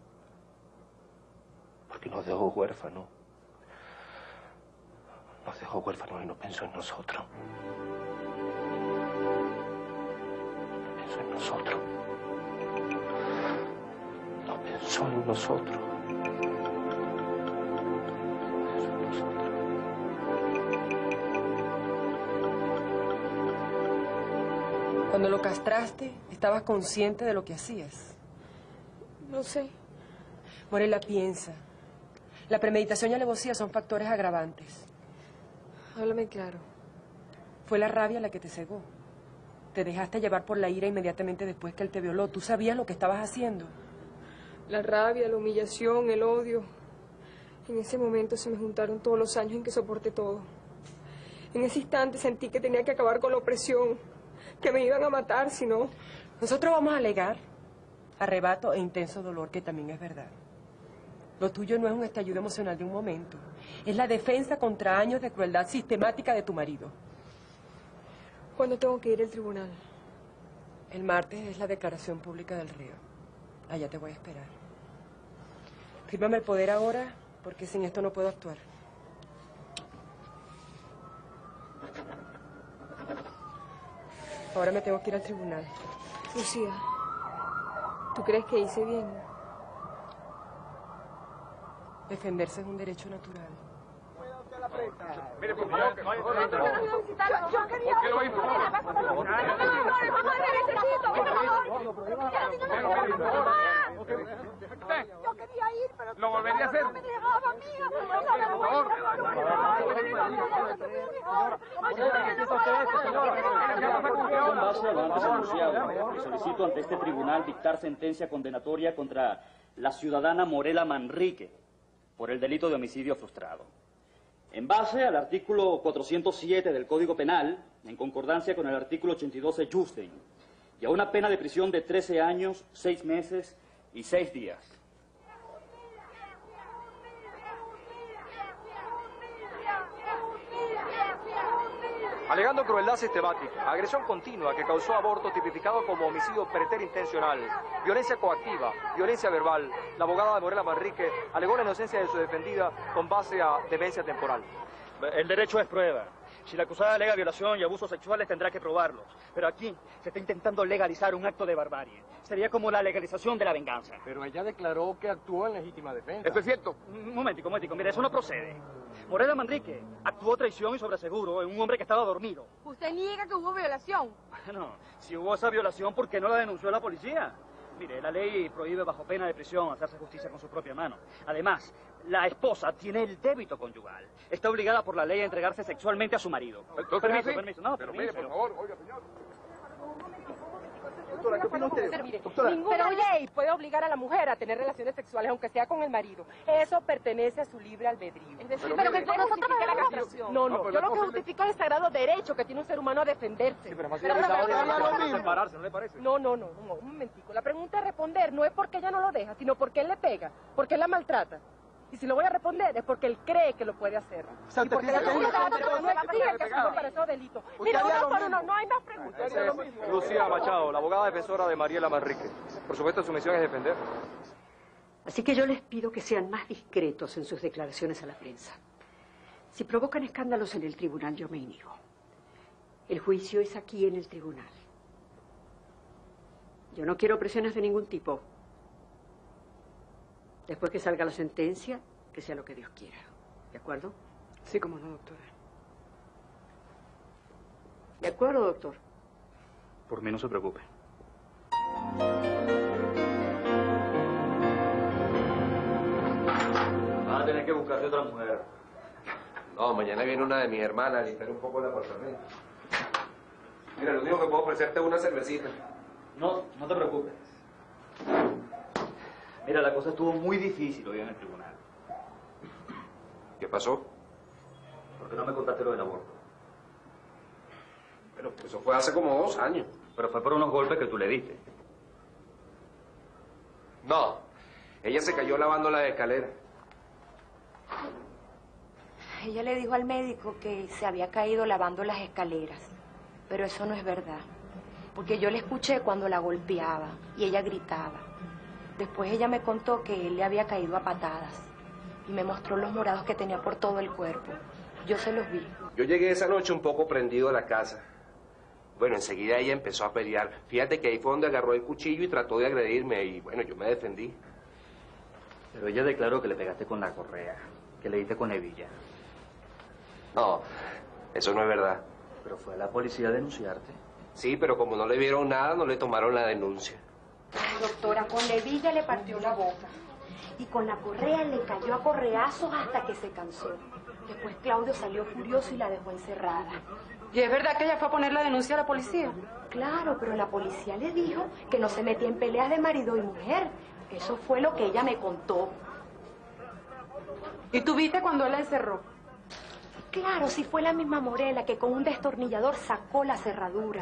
Porque nos dejó huérfanos. Nos dejó huérfanos y no pensó en nosotros. No pensó en nosotros. No pensó en nosotros. Cuando lo castraste, ¿estabas consciente de lo que hacías? No sé. Morela, piensa. La premeditación y alevosía son factores agravantes. Háblame claro. Fue la rabia la que te cegó. Te dejaste llevar por la ira inmediatamente después que él te violó. Tú sabías lo que estabas haciendo. La rabia, la humillación, el odio. En ese momento se me juntaron todos los años en que soporté todo. En ese instante sentí que tenía que acabar con la opresión, que me iban a matar si no. Nosotros vamos a alegar arrebato e intenso dolor, que también es verdad. Lo tuyo no es un estallido emocional de un momento. Es la defensa contra años de crueldad sistemática de tu marido. ¿Cuándo tengo que ir al tribunal? El martes es la declaración pública del río. Allá te voy a esperar. Fírmame el poder ahora, porque sin esto no puedo actuar. Ahora me tengo que ir al tribunal. Lucía, ¿tú crees que hice bien? Defenderse es un derecho natural. Mire, por favor, yo quería ir. Yo quería ir, pero lo volvería a hacer. No me dejaba, mía. Con base a lo antes anunciado, solicito ante este tribunal dictar sentencia condenatoria contra la ciudadana Morela Manrique por el delito de homicidio frustrado. En base al artículo 407 del Código Penal, en concordancia con el artículo 82 de Justin, y a una pena de prisión de 13 años, 6 meses y 6 días. Alegando crueldad sistemática, agresión continua que causó aborto tipificado como homicidio preterintencional, violencia coactiva, violencia verbal, la abogada de Morela Manrique alegó la inocencia de su defendida con base a demencia temporal. El derecho es prueba. Si la acusada alega violación y abusos sexuales, tendrá que probarlos. Pero aquí se está intentando legalizar un acto de barbarie. Sería como la legalización de la venganza. Pero ella declaró que actuó en legítima defensa. Esto es cierto. Un momentico. Mire, eso no procede. Morela Manrique actuó traición y sobreseguro en un hombre que estaba dormido. Usted niega que hubo violación. Bueno, si hubo esa violación, ¿por qué no la denunció la policía? Mire, la ley prohíbe bajo pena de prisión hacerse justicia con su propia mano. Además, la esposa tiene el débito conyugal. Está obligada por la ley a entregarse sexualmente a su marido. Permiso. No, pero mire, por favor, oiga, señor. doctora, ¿qué opina usted? Doctora. Ninguna ley puede obligar a la mujer a tener relaciones sexuales, aunque sea con el marido. Eso pertenece a su libre albedrío. Es decir, pero que nosotros justifica la castración. No, yo lo que justifico es el sagrado derecho que tiene un ser humano a defenderse. Sí, pero separarse, ¿no le parece? No, un momentico. La pregunta es responder, no es porque ella no lo deja, sino porque él le pega, porque él la maltrata. Y si lo voy a responder es porque él cree que lo puede hacer. Y porque la sociedad no exige que se para esos delitos. Mira, no hay más preguntas. Lucía Machado, la abogada defensora de Mariela Manrique. Por supuesto, su misión es defender. Así que yo les pido que sean más discretos en sus declaraciones a la prensa. Si provocan escándalos en el tribunal, yo me inhibo. El juicio es aquí en el tribunal. Yo no quiero presiones de ningún tipo. Después que salga la sentencia, que sea lo que Dios quiera. ¿De acuerdo? Sí, cómo no, doctora. ¿De acuerdo, doctor? Por mí no se preocupe. Vas a tener que buscarte otra mujer. No, mañana viene una de mis hermanas a limpiar un poco el apartamento. Mira, lo único que puedo ofrecerte es una cervecita. No te preocupes. Mira, la cosa estuvo muy difícil hoy en el tribunal. ¿Qué pasó? ¿Por qué no me contaste lo del aborto? Bueno, eso fue hace como 2 años. Pero fue por unos golpes que tú le diste. No, ella se cayó lavando la escalera. Ella le dijo al médico que se había caído lavando las escaleras. Pero eso no es verdad. Porque yo le escuché cuando la golpeaba y ella gritaba. Después ella me contó que él le había caído a patadas y me mostró los morados que tenía por todo el cuerpo. Yo se los vi. Yo llegué esa noche un poco prendido a la casa. Bueno, enseguida ella empezó a pelear. Fíjate que ahí fue donde agarró el cuchillo y trató de agredirme y bueno, yo me defendí. Pero ella declaró que le pegaste con la correa, que le diste con hebilla. No, eso no es verdad. Pero fue a la policía a denunciarte. Sí, pero como no le vieron nada, no le tomaron la denuncia. Ay, doctora, con la hebilla le partió la boca. Y con la correa le cayó a correazos hasta que se cansó. Después Claudio salió furioso y la dejó encerrada. ¿Y es verdad que ella fue a poner la denuncia a la policía? Claro, pero la policía le dijo que no se metía en peleas de marido y mujer. Eso fue lo que ella me contó. ¿Y tú viste cuando él la encerró? Claro, sí fue la misma Morela que con un destornillador sacó la cerradura.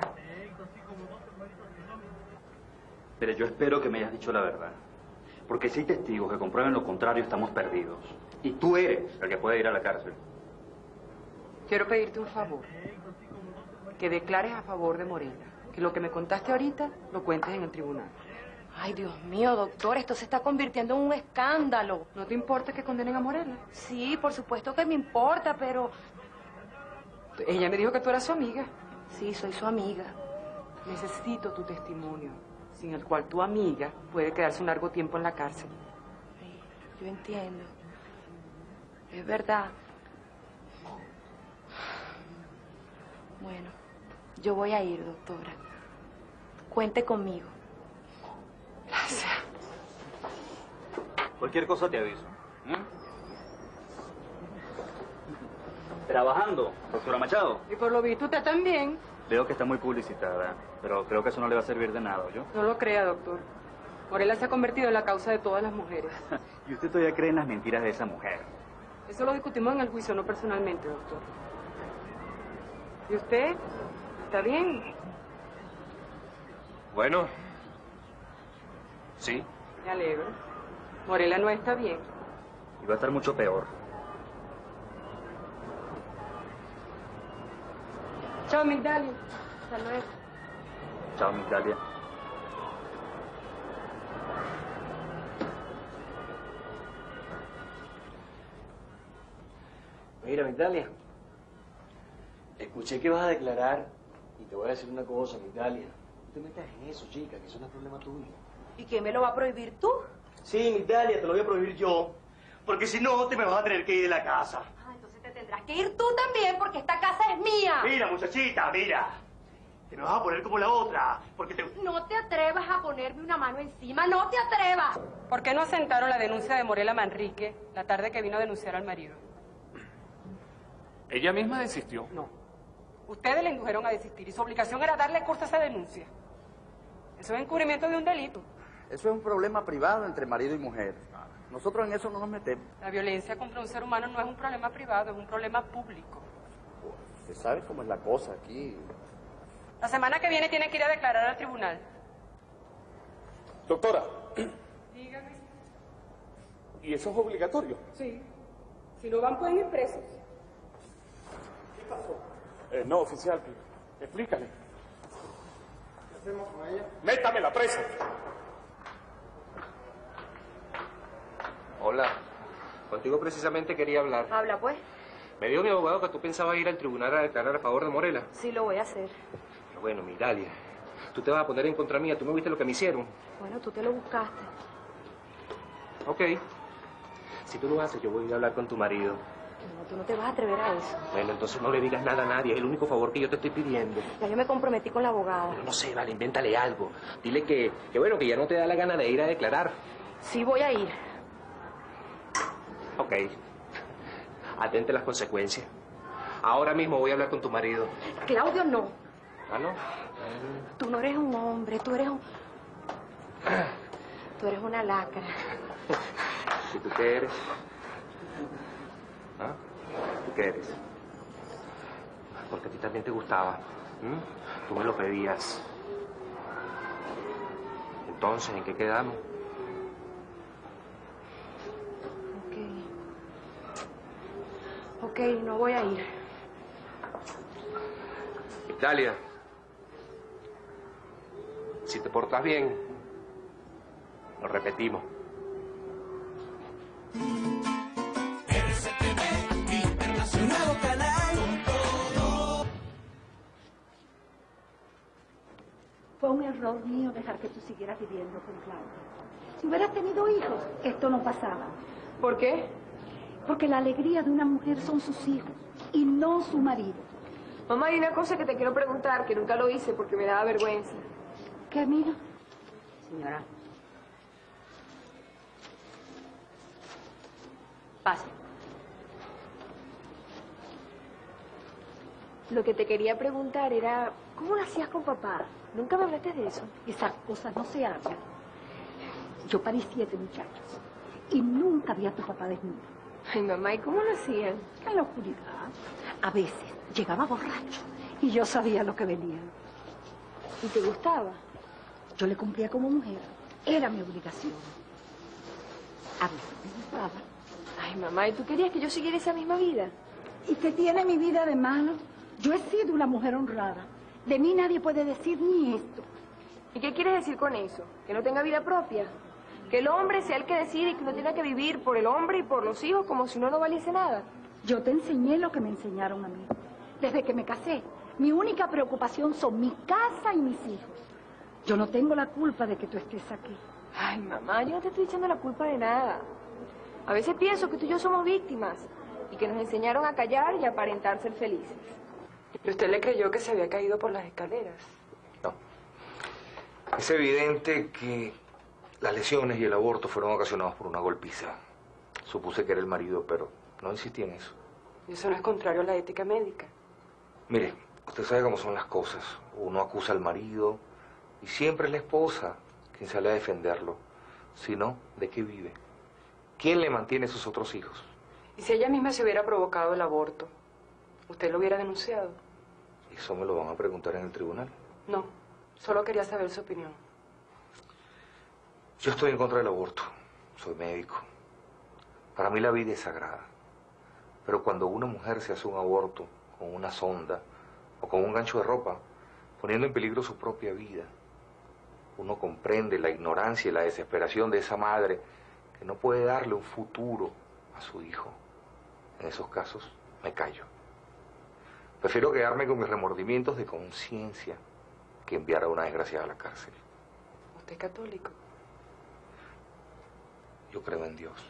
Pero yo espero que me hayas dicho la verdad. Porque si hay testigos que comprueben lo contrario, estamos perdidos. Y tú eres el que puede ir a la cárcel. Quiero pedirte un favor. Que declares a favor de Morela. Que lo que me contaste ahorita lo cuentes en el tribunal. Ay, Dios mío, doctor, esto se está convirtiendo en un escándalo. ¿No te importa que condenen a Morela? Sí, por supuesto que me importa, pero... Ella me dijo que tú eras su amiga. Sí, soy su amiga. Necesito tu testimonio, sin el cual tu amiga puede quedarse un largo tiempo en la cárcel. Yo entiendo. Es verdad. Bueno, yo voy a ir, doctora. Cuente conmigo. Gracias. Cualquier cosa te aviso. Trabajando, doctora Machado. Y por lo visto usted también. Veo que está muy publicitada, pero creo que eso no le va a servir de nada, ¿yo? No lo crea, doctor. Morela se ha convertido en la causa de todas las mujeres. ¿Y usted todavía cree en las mentiras de esa mujer? Eso lo discutimos en el juicio, no personalmente, doctor. ¿Y usted? ¿Está bien? Bueno. Sí. Me alegro. Morela no está bien. Y va a estar mucho peor. Chao, Migdalia. Hasta luego. Chao, Migdalia. Mira, Migdalia, escuché que vas a declarar y te voy a decir una cosa, Migdalia. No te metas en eso, chica, que eso no es problema tuyo. ¿Y quién me lo va a prohibir tú? Sí, Migdalia, te lo voy a prohibir yo. Porque si no, te me vas a tener que ir de la casa. Ah, entonces te tendrás que ir tú también, porque esta casa es mía. Mira, muchachita, mira. Te me vas a poner como la otra, porque te... No te atrevas a ponerme una mano encima, no te atrevas. ¿Por qué no asentaron la denuncia de Morela Manrique la tarde que vino a denunciar al marido? ¿Ella misma desistió? No. Ustedes le indujeron a desistir y su obligación era darle curso a esa denuncia. Eso es encubrimiento de un delito. Eso es un problema privado entre marido y mujer. Nosotros en eso no nos metemos. La violencia contra un ser humano no es un problema privado, es un problema público. Usted sabe cómo es la cosa aquí. La semana que viene tiene que ir a declarar al tribunal. Doctora, Dígame. ¿y eso es obligatorio? Sí. Si no van, pueden ir presos. ¿Qué pasó? No, oficial, explícale. ¿Qué hacemos con ella? ¡Métamela presa! Hola. Contigo precisamente quería hablar. Habla, pues. Me dijo mi abogado que tú pensabas ir al tribunal a declarar a favor de Morela. Sí, lo voy a hacer. Pero bueno, Miralia, tú te vas a poner en contra mía. ¿Tú no viste lo que me hicieron? Bueno, tú te lo buscaste. Ok. Si tú lo haces, yo voy a ir a hablar con tu marido. No, tú no te vas a atrever a eso. Bueno, entonces no le digas nada a nadie. Es el único favor que yo te estoy pidiendo. Ya yo me comprometí con la abogada. No sé, vale, invéntale algo. Dile que bueno, que ya no te da la gana de ir a declarar. Sí, voy a ir. Ok. Atente a las consecuencias. Ahora mismo voy a hablar con tu marido. Claudio, no. ¿Ah, no? Tú no eres un hombre, tú eres un... Tú eres una lacra. ¿Y tú qué eres? ¿Ah? ¿Tú qué eres? Porque a ti también te gustaba. Tú me lo pedías. Entonces, ¿en qué quedamos? Ok, no voy a ir. Italia, si te portas bien, lo repetimos. Internacional canal con todo. Fue un error mío dejar que tú siguieras viviendo con Claudia. Si hubieras tenido hijos, esto no pasaba. ¿Por qué? Porque la alegría de una mujer son sus hijos y no su marido. Mamá, hay una cosa que te quiero preguntar, que nunca lo hice porque me daba vergüenza. ¿Qué, amiga? Señora. Pase. Lo que te quería preguntar era, ¿cómo lo hacías con papá? Nunca me hablaste de eso. Esas cosas no se hablan. Yo parí 7 muchachos y nunca vi a tu papá desnudo. Ay, mamá, ¿y cómo lo hacían? En la oscuridad. A veces llegaba borracho y yo sabía lo que venía. ¿Y te gustaba? Yo le cumplía como mujer. Era mi obligación. A veces me gustaba. Ay, mamá, ¿y tú querías que yo siguiera esa misma vida? ¿Y qué tiene mi vida de malo? Yo he sido una mujer honrada. De mí nadie puede decir ni esto. ¿Y qué quieres decir con eso? ¿Que no tenga vida propia? ¿Que el hombre sea el que decide y que uno tenga que vivir por el hombre y por los hijos como si uno no valiese nada? Yo te enseñé lo que me enseñaron a mí. Desde que me casé, mi única preocupación son mi casa y mis hijos. Yo no tengo la culpa de que tú estés aquí. Ay, mamá, yo no te estoy echando la culpa de nada. A veces pienso que tú y yo somos víctimas y que nos enseñaron a callar y a aparentar ser felices. ¿Y usted le creyó que se había caído por las escaleras? No. Es evidente que las lesiones y el aborto fueron ocasionados por una golpiza. Supuse que era el marido, pero no insistí en eso. ¿Y eso no es contrario a la ética médica? Mire, usted sabe cómo son las cosas. Uno acusa al marido y siempre es la esposa quien sale a defenderlo. Si no, ¿de qué vive? ¿Quién le mantiene a sus otros hijos? ¿Y si ella misma se hubiera provocado el aborto? ¿Usted lo hubiera denunciado? Eso me lo van a preguntar en el tribunal. No, solo quería saber su opinión. Yo estoy en contra del aborto. Soy médico. Para mí la vida es sagrada. Pero cuando una mujer se hace un aborto con una sonda o con un gancho de ropa, poniendo en peligro su propia vida, uno comprende la ignorancia y la desesperación de esa madre que no puede darle un futuro a su hijo. En esos casos, me callo. Prefiero quedarme con mis remordimientos de conciencia que enviar a una desgraciada a la cárcel. ¿Usted es católico? Yo creo en Dios.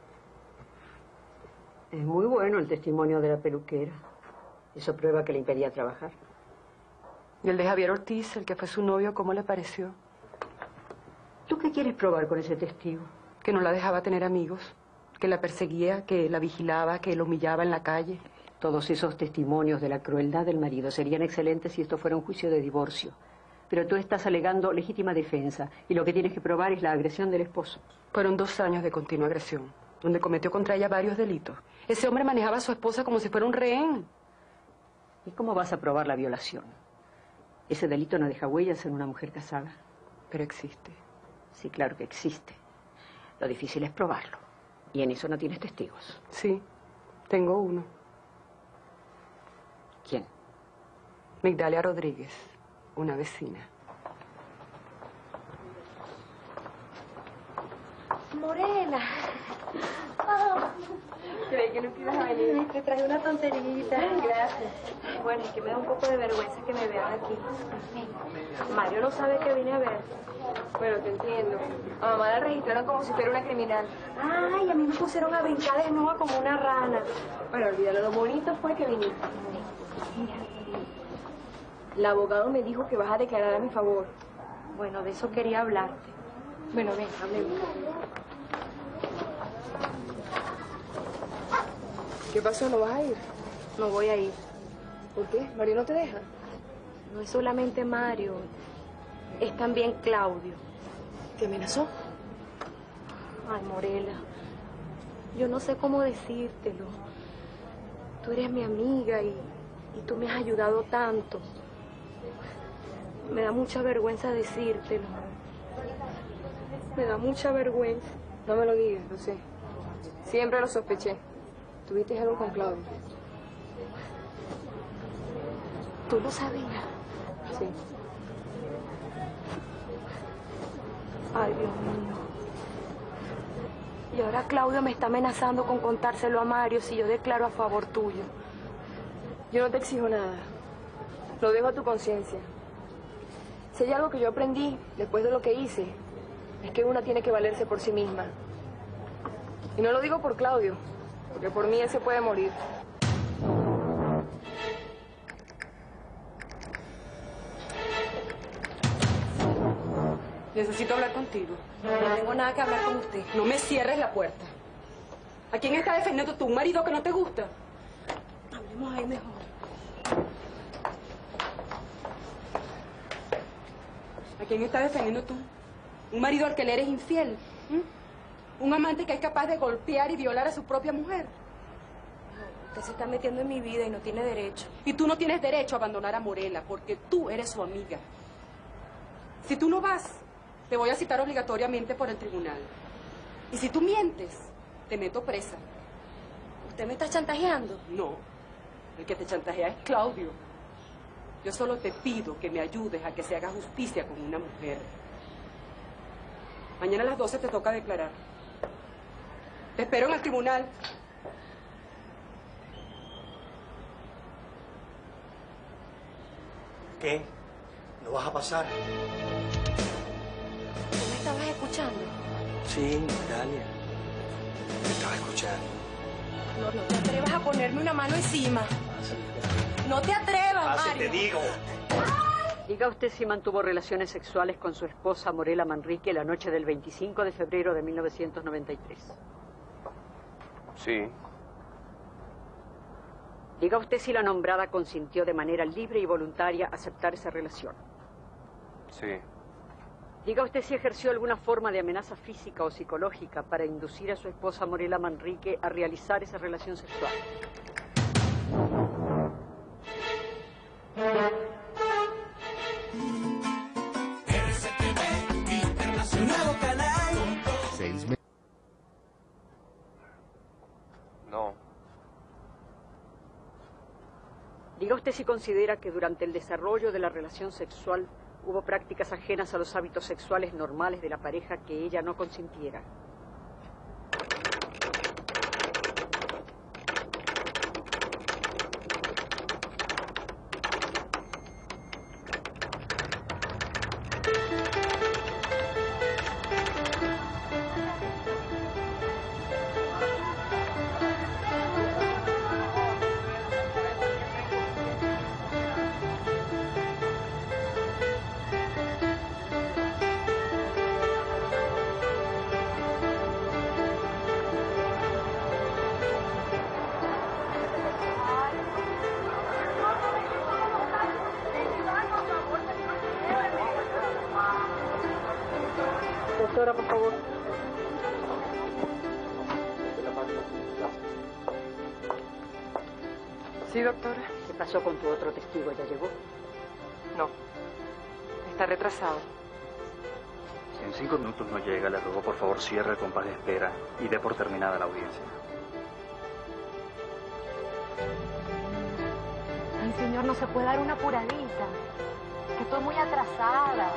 Es muy bueno el testimonio de la peluquera. Eso prueba que le impedía trabajar. ¿Y el de Javier Ortiz, el que fue su novio, cómo le pareció? ¿Tú qué quieres probar con ese testigo? Que no la dejaba tener amigos, que la perseguía, que la vigilaba, que la humillaba en la calle. Todos esos testimonios de la crueldad del marido serían excelentes si esto fuera un juicio de divorcio. Pero tú estás alegando legítima defensa y lo que tienes que probar es la agresión del esposo. Fueron 2 años de continua agresión, donde cometió contra ella varios delitos. Ese hombre manejaba a su esposa como si fuera un rehén. ¿Y cómo vas a probar la violación? Ese delito no deja huellas en una mujer casada. Pero existe. Sí, claro que existe. Lo difícil es probarlo. Y en eso no tienes testigos. Sí, tengo uno. ¿Quién? Migdalia Rodríguez, una vecina. Morela. Creí que no ibas a venir. Te traje una tonterita. Gracias. Bueno, es que me da un poco de vergüenza que me vean aquí. Mario no sabe que vine a ver. Bueno, te entiendo. A mamá la registraron como si fuera una criminal. Ay, a mí me pusieron a brincar desnuda como una rana. Bueno, olvídalo, lo bonito fue que viniste. Mira. El abogado me dijo que vas a declarar a mi favor. Bueno, de eso quería hablarte. Bueno, ven, hablemos. ¿Qué pasó? ¿No vas a ir? No voy a ir. ¿Por qué? ¿Mario no te deja? No es solamente Mario, es también Claudio. ¿Te amenazó? Ay, Morela, yo no sé cómo decírtelo. Tú eres mi amiga y tú me has ayudado tanto. Me da mucha vergüenza decírtelo. Me da mucha vergüenza. No me lo digas, lo sé. Siempre lo sospeché. ¿Tuviste algo con Claudio? ¿Tú lo sabías? Sí. Ay, Dios mío. Y ahora Claudio me está amenazando con contárselo a Mario si yo declaro a favor tuyo. Yo no te exijo nada. Lo dejo a tu conciencia. Si hay algo que yo aprendí después de lo que hice, es que una tiene que valerse por sí misma. Y no lo digo por Claudio, porque por mí él se puede morir. Necesito hablar contigo. No tengo nada que hablar con usted. No me cierres la puerta. ¿A quién está defendiendo tú? ¿Un marido que no te gusta? Hablemos ahí mejor. ¿A quién estás defendiendo tú? ¿Un marido al que le eres infiel? ¿Un amante que es capaz de golpear y violar a su propia mujer? Usted se está metiendo en mi vida y no tiene derecho. Y tú no tienes derecho a abandonar a Morela porque tú eres su amiga. Si tú no vas, te voy a citar obligatoriamente por el tribunal. Y si tú mientes, te meto presa. ¿Usted me está chantajeando? No. El que te chantajea es Claudio. Yo solo te pido que me ayudes a que se haga justicia con una mujer. Mañana a las 12 te toca declarar. Te espero en el tribunal. ¿Qué? ¿No vas a pasar? ¿Tú me estabas escuchando? Sí, Dalia. Te estaba escuchando. No te atrevas a ponerme una mano encima. No te atrevas, Mario. Te digo. Diga usted si mantuvo relaciones sexuales con su esposa Morela Manrique la noche del 25 de febrero de 1993. Sí. Diga usted si la nombrada consintió de manera libre y voluntaria aceptar esa relación. Sí. Diga usted si ejerció alguna forma de amenaza física o psicológica para inducir a su esposa Morela Manrique a realizar esa relación sexual. Nuevo canal. No. Diga usted si considera que durante el desarrollo de la relación sexual hubo prácticas ajenas a los hábitos sexuales normales de la pareja que ella no consintiera. Doctora, por favor. Sí, doctora. ¿Qué pasó con tu otro testigo? ¿Ya llegó? No. Está retrasado. Si en 5 minutos no llega, le ruego por favor cierre el compás de espera y dé por terminada la audiencia. Ay, señor, no se puede dar una apuradita. Que estoy muy atrasada.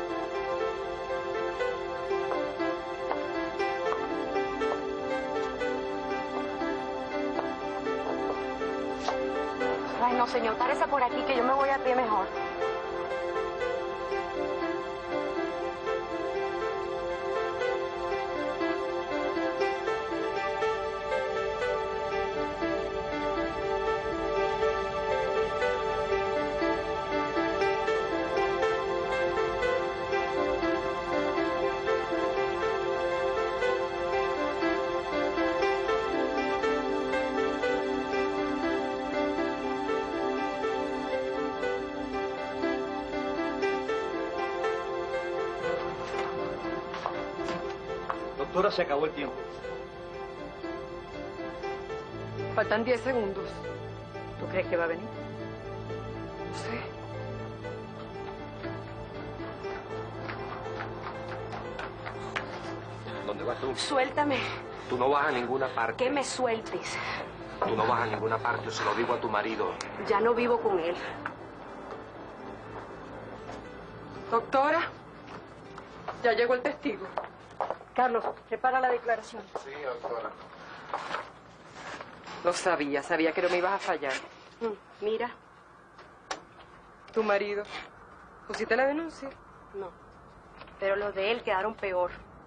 Ay, no, señor, párese por aquí que yo me voy a pie mejor. Doctora, se acabó el tiempo. Faltan 10 segundos. ¿Tú crees que va a venir? No sé. ¿Dónde vas tú? Suéltame. Tú no vas a ninguna parte. Que me sueltes. Tú no vas a ninguna parte, yo se lo digo a tu marido. Ya no vivo con él. Doctora, ya llegó el testigo. Carlos, prepara la declaración. Sí, doctora. Lo sabía, sabía que no me ibas a fallar. Mira. Tu marido. ¿Pusiste la denuncia? No. Pero los de él quedaron peor.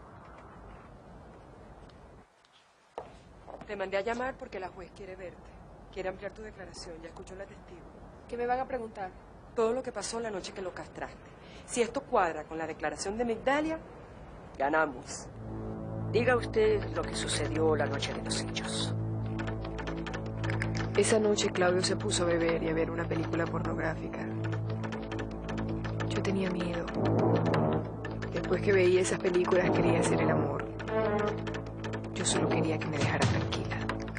Te mandé a llamar porque la juez quiere verte. Quiere ampliar tu declaración. Ya escuchó la testigo. ¿Qué me van a preguntar? Todo lo que pasó la noche que lo castraste. Si esto cuadra con la declaración de Migdalia, ganamos. Diga usted lo que sucedió la noche de los hechos. Esa noche Claudio se puso a beber y a ver una película pornográfica. Yo tenía miedo. Después que veía esas películas quería hacer el amor. Yo solo quería que me dejara tranquila.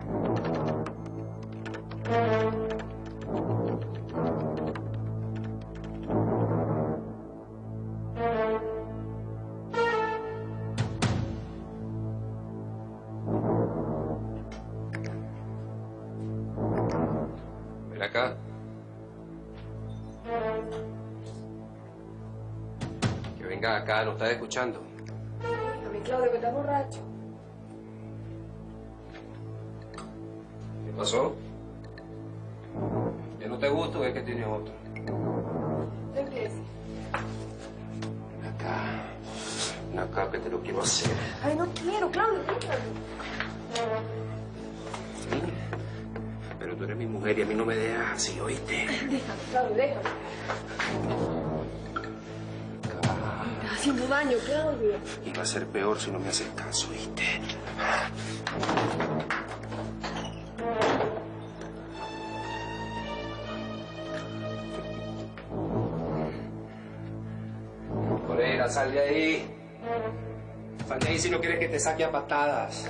Ven acá. Que venga acá, ¿no estás escuchando? A mí, Claudio, que está borracho. ¿Qué pasó? ¿Ya no te gusta o es que tienes otro? ¿Qué empieza? Ven acá. Ven acá que te lo quiero hacer. Ay, no quiero, Claudio, déjalo. Pero tú eres mi mujer y a mí no me dejas así, ¿oíste? Déjalo, Claudio, déjalo. Me estás haciendo daño, Claudio. Y va a ser peor si no me haces caso, ¿oíste? Morena, sal de ahí. Sal de ahí si no quieres que te saque a patadas.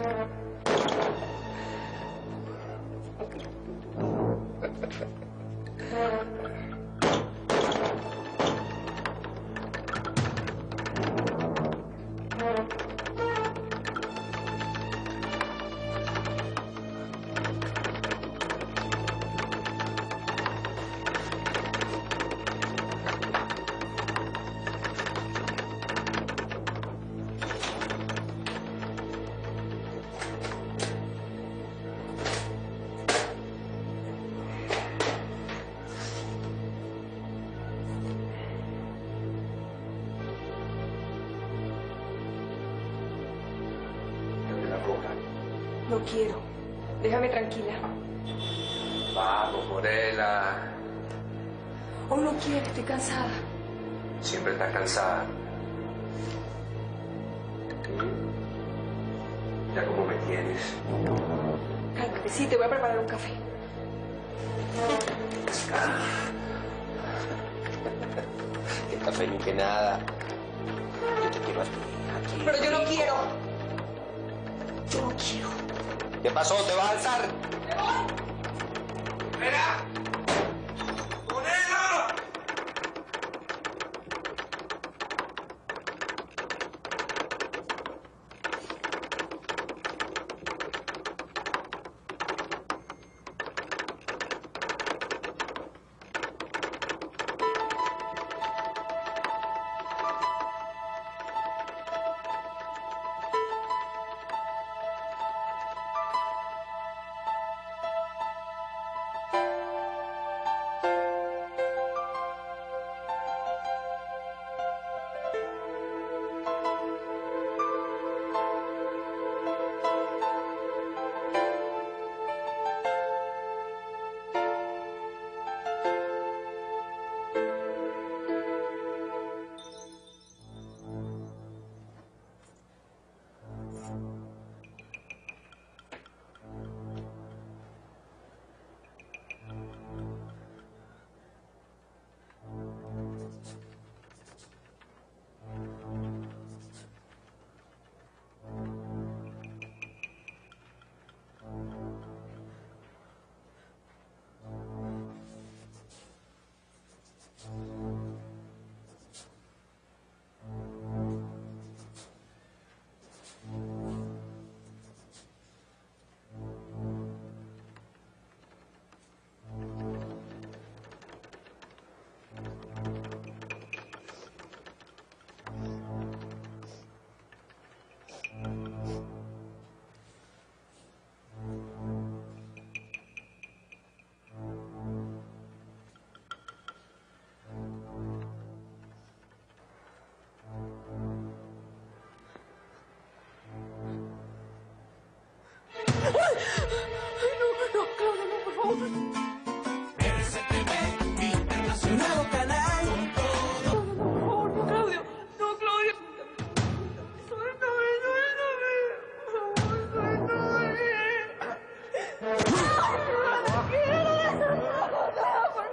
No quiero. Déjame tranquila. Vamos, Morela. Hoy no quiero, estoy cansada. Siempre estás cansada. Ya como me tienes. Cálmate, sí, te voy a preparar un café. Que café ni que nada. Yo te quiero a ti, Pero yo no quiero. Yo no quiero. ¿Qué pasó? ¿Te vas a alzar? ¡Me voy! ¡Espera! ¡Moneda! Internacional Canal. No, Claudio. No, Claudio. Suéltame, suéltame. Por favor, suéltame. No quiero eso. No, por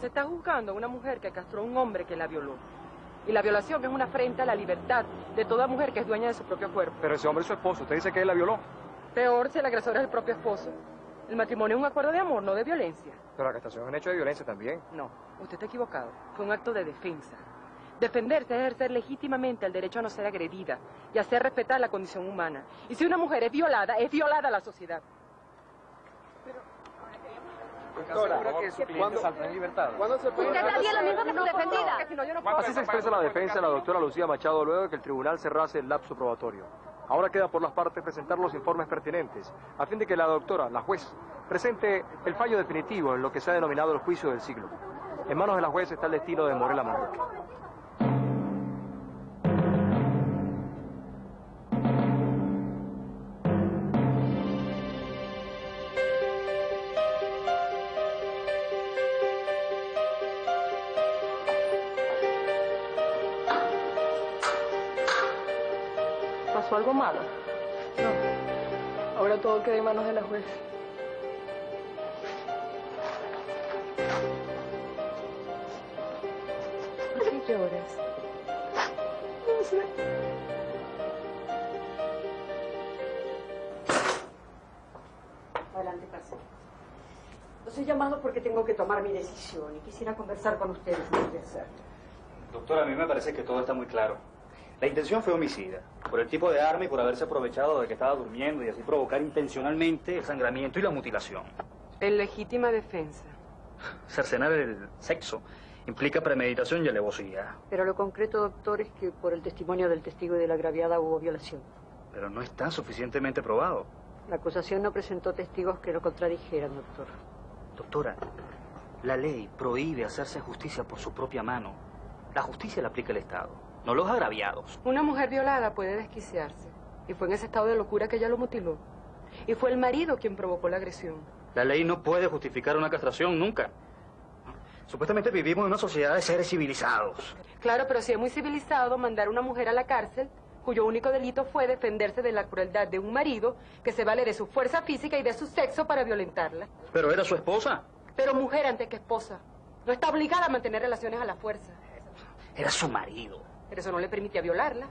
Se está juzgando a una mujer que castró a un hombre que la violó. Y la violación es una afrenta a la libertad de toda mujer que es dueña de su propio cuerpo. Pero ese hombre es su esposo. Usted dice que él la violó. Peor si el agresor es el propio esposo. El matrimonio es un acuerdo de amor, no de violencia. Pero la castración es un hecho de violencia también. No, usted está equivocado. Fue un acto de defensa. Defenderse es ejercer legítimamente el derecho a no ser agredida y hacer respetar la condición humana. Y si una mujer es violada la sociedad. Doctora, que su cliente saldrá en libertad. ¿Cuándo se puede? Usted también lo mismo que su defendida. Así se expresa la defensa de la doctora Lucía Machado luego de que el tribunal cerrase el lapso probatorio. Ahora queda por las partes presentar los informes pertinentes, a fin de que la doctora, la juez, presente el fallo definitivo en lo que se ha denominado el juicio del siglo. En manos de la juez está el destino de Morela Manrique. ¿Pasó algo malo? No. Ahora todo queda en manos de la juez. ¿Por qué lloras? No sé. Adelante, pase. Los he llamado porque tengo que tomar mi decisión y quisiera conversar con ustedes antes de hacerlo. Doctora, a mí me parece que todo está muy claro. La intención fue homicida, por el tipo de arma y por haberse aprovechado de que estaba durmiendo y así provocar intencionalmente el sangramiento y la mutilación. En legítima defensa. Cercenar el sexo implica premeditación y alevosía. Pero lo concreto, doctor, es que por el testimonio del testigo y de la agraviada hubo violación. Pero no está suficientemente probado. La acusación no presentó testigos que lo contradijeran, doctor. Doctora, la ley prohíbe hacerse justicia por su propia mano. La justicia la aplica el Estado, no los agraviados. Una mujer violada puede desquiciarse. Y fue en ese estado de locura que ella lo mutiló. Y fue el marido quien provocó la agresión. La ley no puede justificar una castración nunca. Supuestamente vivimos en una sociedad de seres civilizados. Claro, pero sí es muy civilizado mandar a una mujer a la cárcel cuyo único delito fue defenderse de la crueldad de un marido que se vale de su fuerza física y de su sexo para violentarla. Pero era su esposa. Pero mujer antes que esposa. No está obligada a mantener relaciones a la fuerza. Era su marido. Pero eso no le permitía violarla.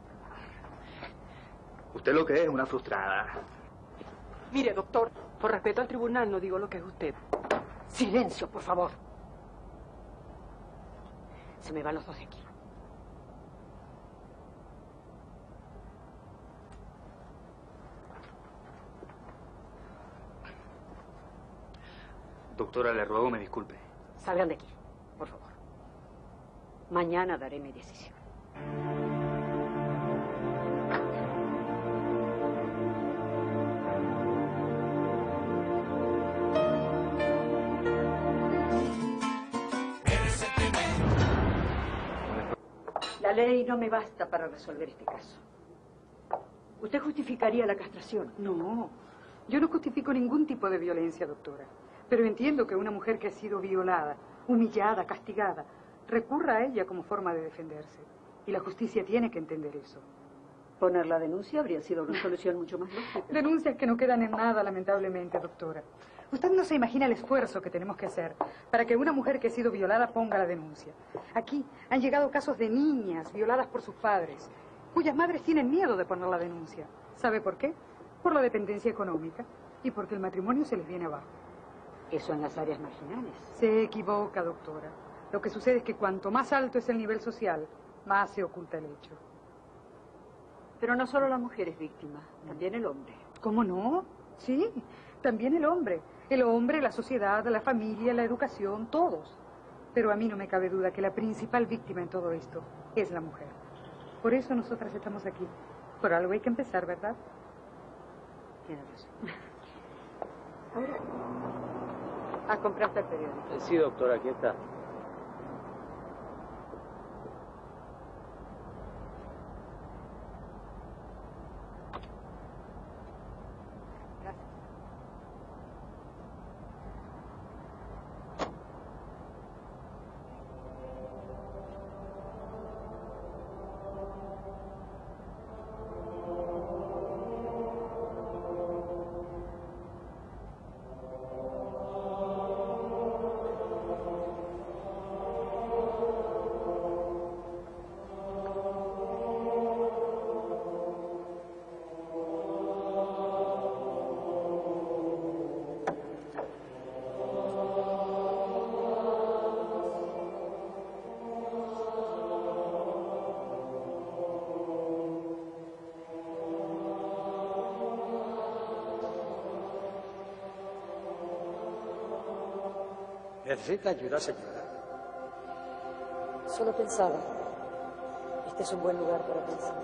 Usted lo que es una frustrada. Mire, doctor, por respeto al tribunal no digo lo que es usted. Silencio, por favor. Se me van los dos de aquí. Doctora, le ruego me disculpe. Salgan de aquí, por favor. Mañana daré mi decisión. La ley no me basta para resolver este caso. ¿Usted justificaría la castración? No, yo no justifico ningún tipo de violencia, doctora. Pero entiendo que una mujer que ha sido violada, humillada, castigada, recurra a ella como forma de defenderse. Y la justicia tiene que entender eso. Poner la denuncia habría sido una solución mucho más lógica. Denuncias que no quedan en nada, lamentablemente, doctora. Usted no se imagina el esfuerzo que tenemos que hacer para que una mujer que ha sido violada ponga la denuncia. Aquí han llegado casos de niñas violadas por sus padres, cuyas madres tienen miedo de poner la denuncia. ¿Sabe por qué? Por la dependencia económica y porque el matrimonio se les viene abajo. Eso en las áreas marginales. Se equivoca, doctora. Lo que sucede es que cuanto más alto es el nivel social, más se oculta el hecho. Pero no solo la mujer es víctima, también el hombre. ¿Cómo no? Sí, también el hombre. El hombre, la sociedad, la familia, la educación, todos. Pero a mí no me cabe duda que la principal víctima en todo esto es la mujer. Por eso nosotras estamos aquí. Por algo hay que empezar, ¿verdad? Tiene razón. Ahora, ¿has comprado el periódico? Sí, doctora, aquí está. ¿Necesita ayuda, señora? Solo pensaba, este es un buen lugar para pensar.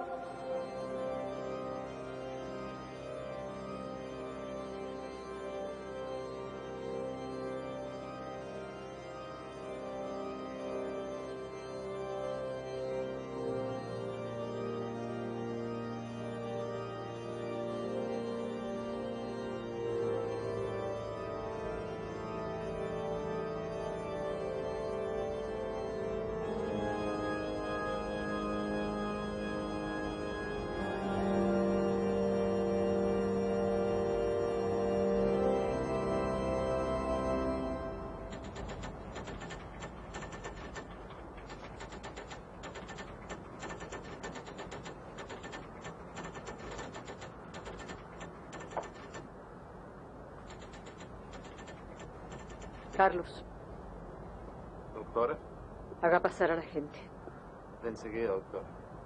Carlos. Doctora. Haga pasar a la gente. Enseguida, doctora.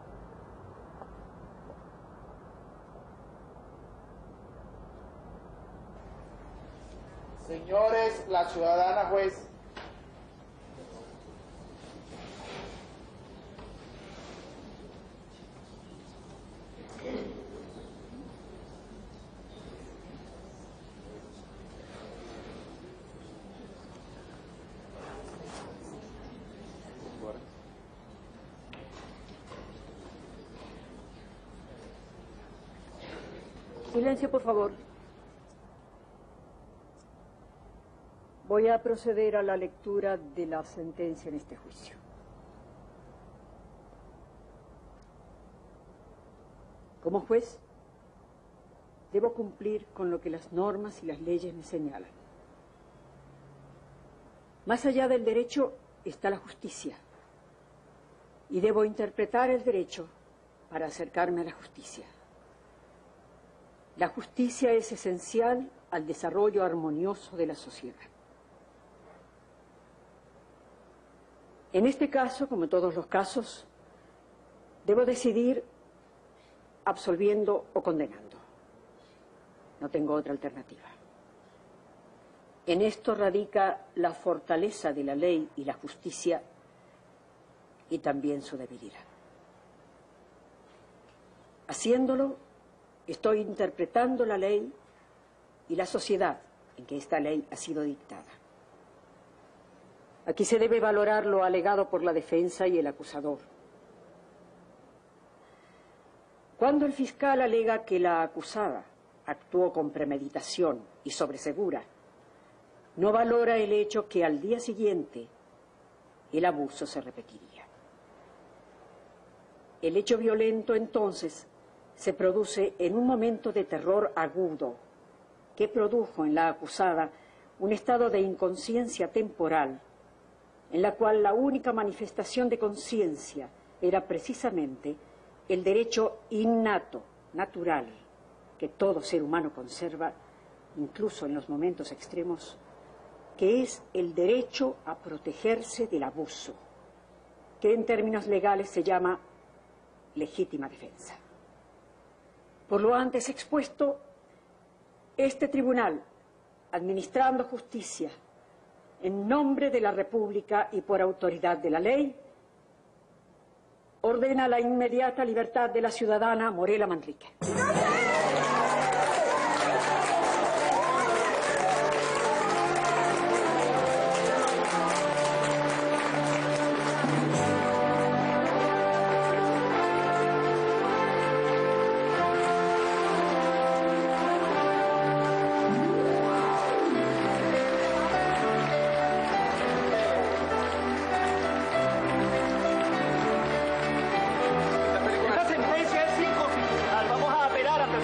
Señores, la ciudadana juez. Silencio, por favor. Voy a proceder a la lectura de la sentencia en este juicio. Como juez, debo cumplir con lo que las normas y las leyes me señalan. Más allá del derecho está la justicia, y debo interpretar el derecho para acercarme a la justicia. La justicia es esencial al desarrollo armonioso de la sociedad. En este caso, como en todos los casos, debo decidir absolviendo o condenando. No tengo otra alternativa. En esto radica la fortaleza de la ley y la justicia y también su debilidad. Haciéndolo, estoy interpretando la ley y la sociedad en que esta ley ha sido dictada. Aquí se debe valorar lo alegado por la defensa y el acusador. Cuando el fiscal alega que la acusada actuó con premeditación y sobresegura, no valora el hecho que al día siguiente el abuso se repetiría. El hecho violento, entonces, se produce en un momento de terror agudo que produjo en la acusada un estado de inconsciencia temporal en la cual la única manifestación de conciencia era precisamente el derecho innato, natural, que todo ser humano conserva, incluso en los momentos extremos, que es el derecho a protegerse del abuso, que en términos legales se llama legítima defensa. Por lo antes expuesto, este tribunal, administrando justicia en nombre de la República y por autoridad de la ley, ordena la inmediata libertad de la ciudadana Morela Manrique. Esta sentencia es inconstitucional. Vamos a apelar ante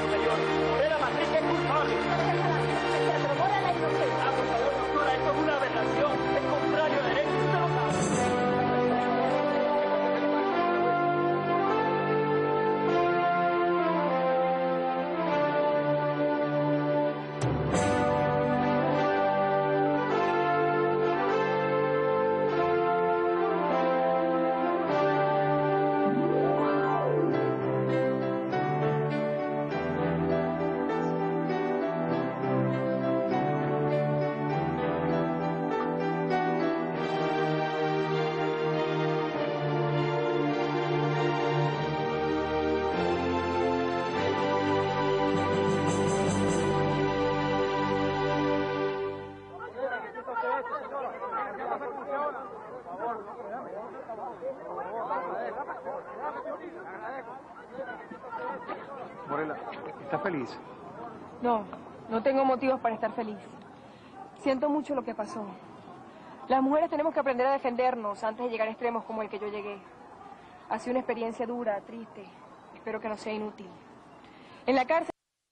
feliz? No, no tengo motivos para estar feliz. Siento mucho lo que pasó. Las mujeres tenemos que aprender a defendernos antes de llegar a extremos como el que yo llegué. Ha sido una experiencia dura, triste. Espero que no sea inútil. En la cárcel...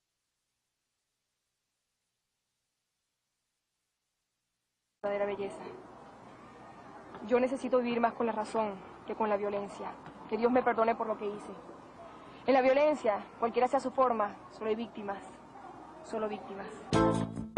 verdadera belleza. Yo necesito vivir más con la razón que con la violencia. Que Dios me perdone por lo que hice. En la violencia, cualquiera sea su forma, solo hay víctimas. Solo víctimas.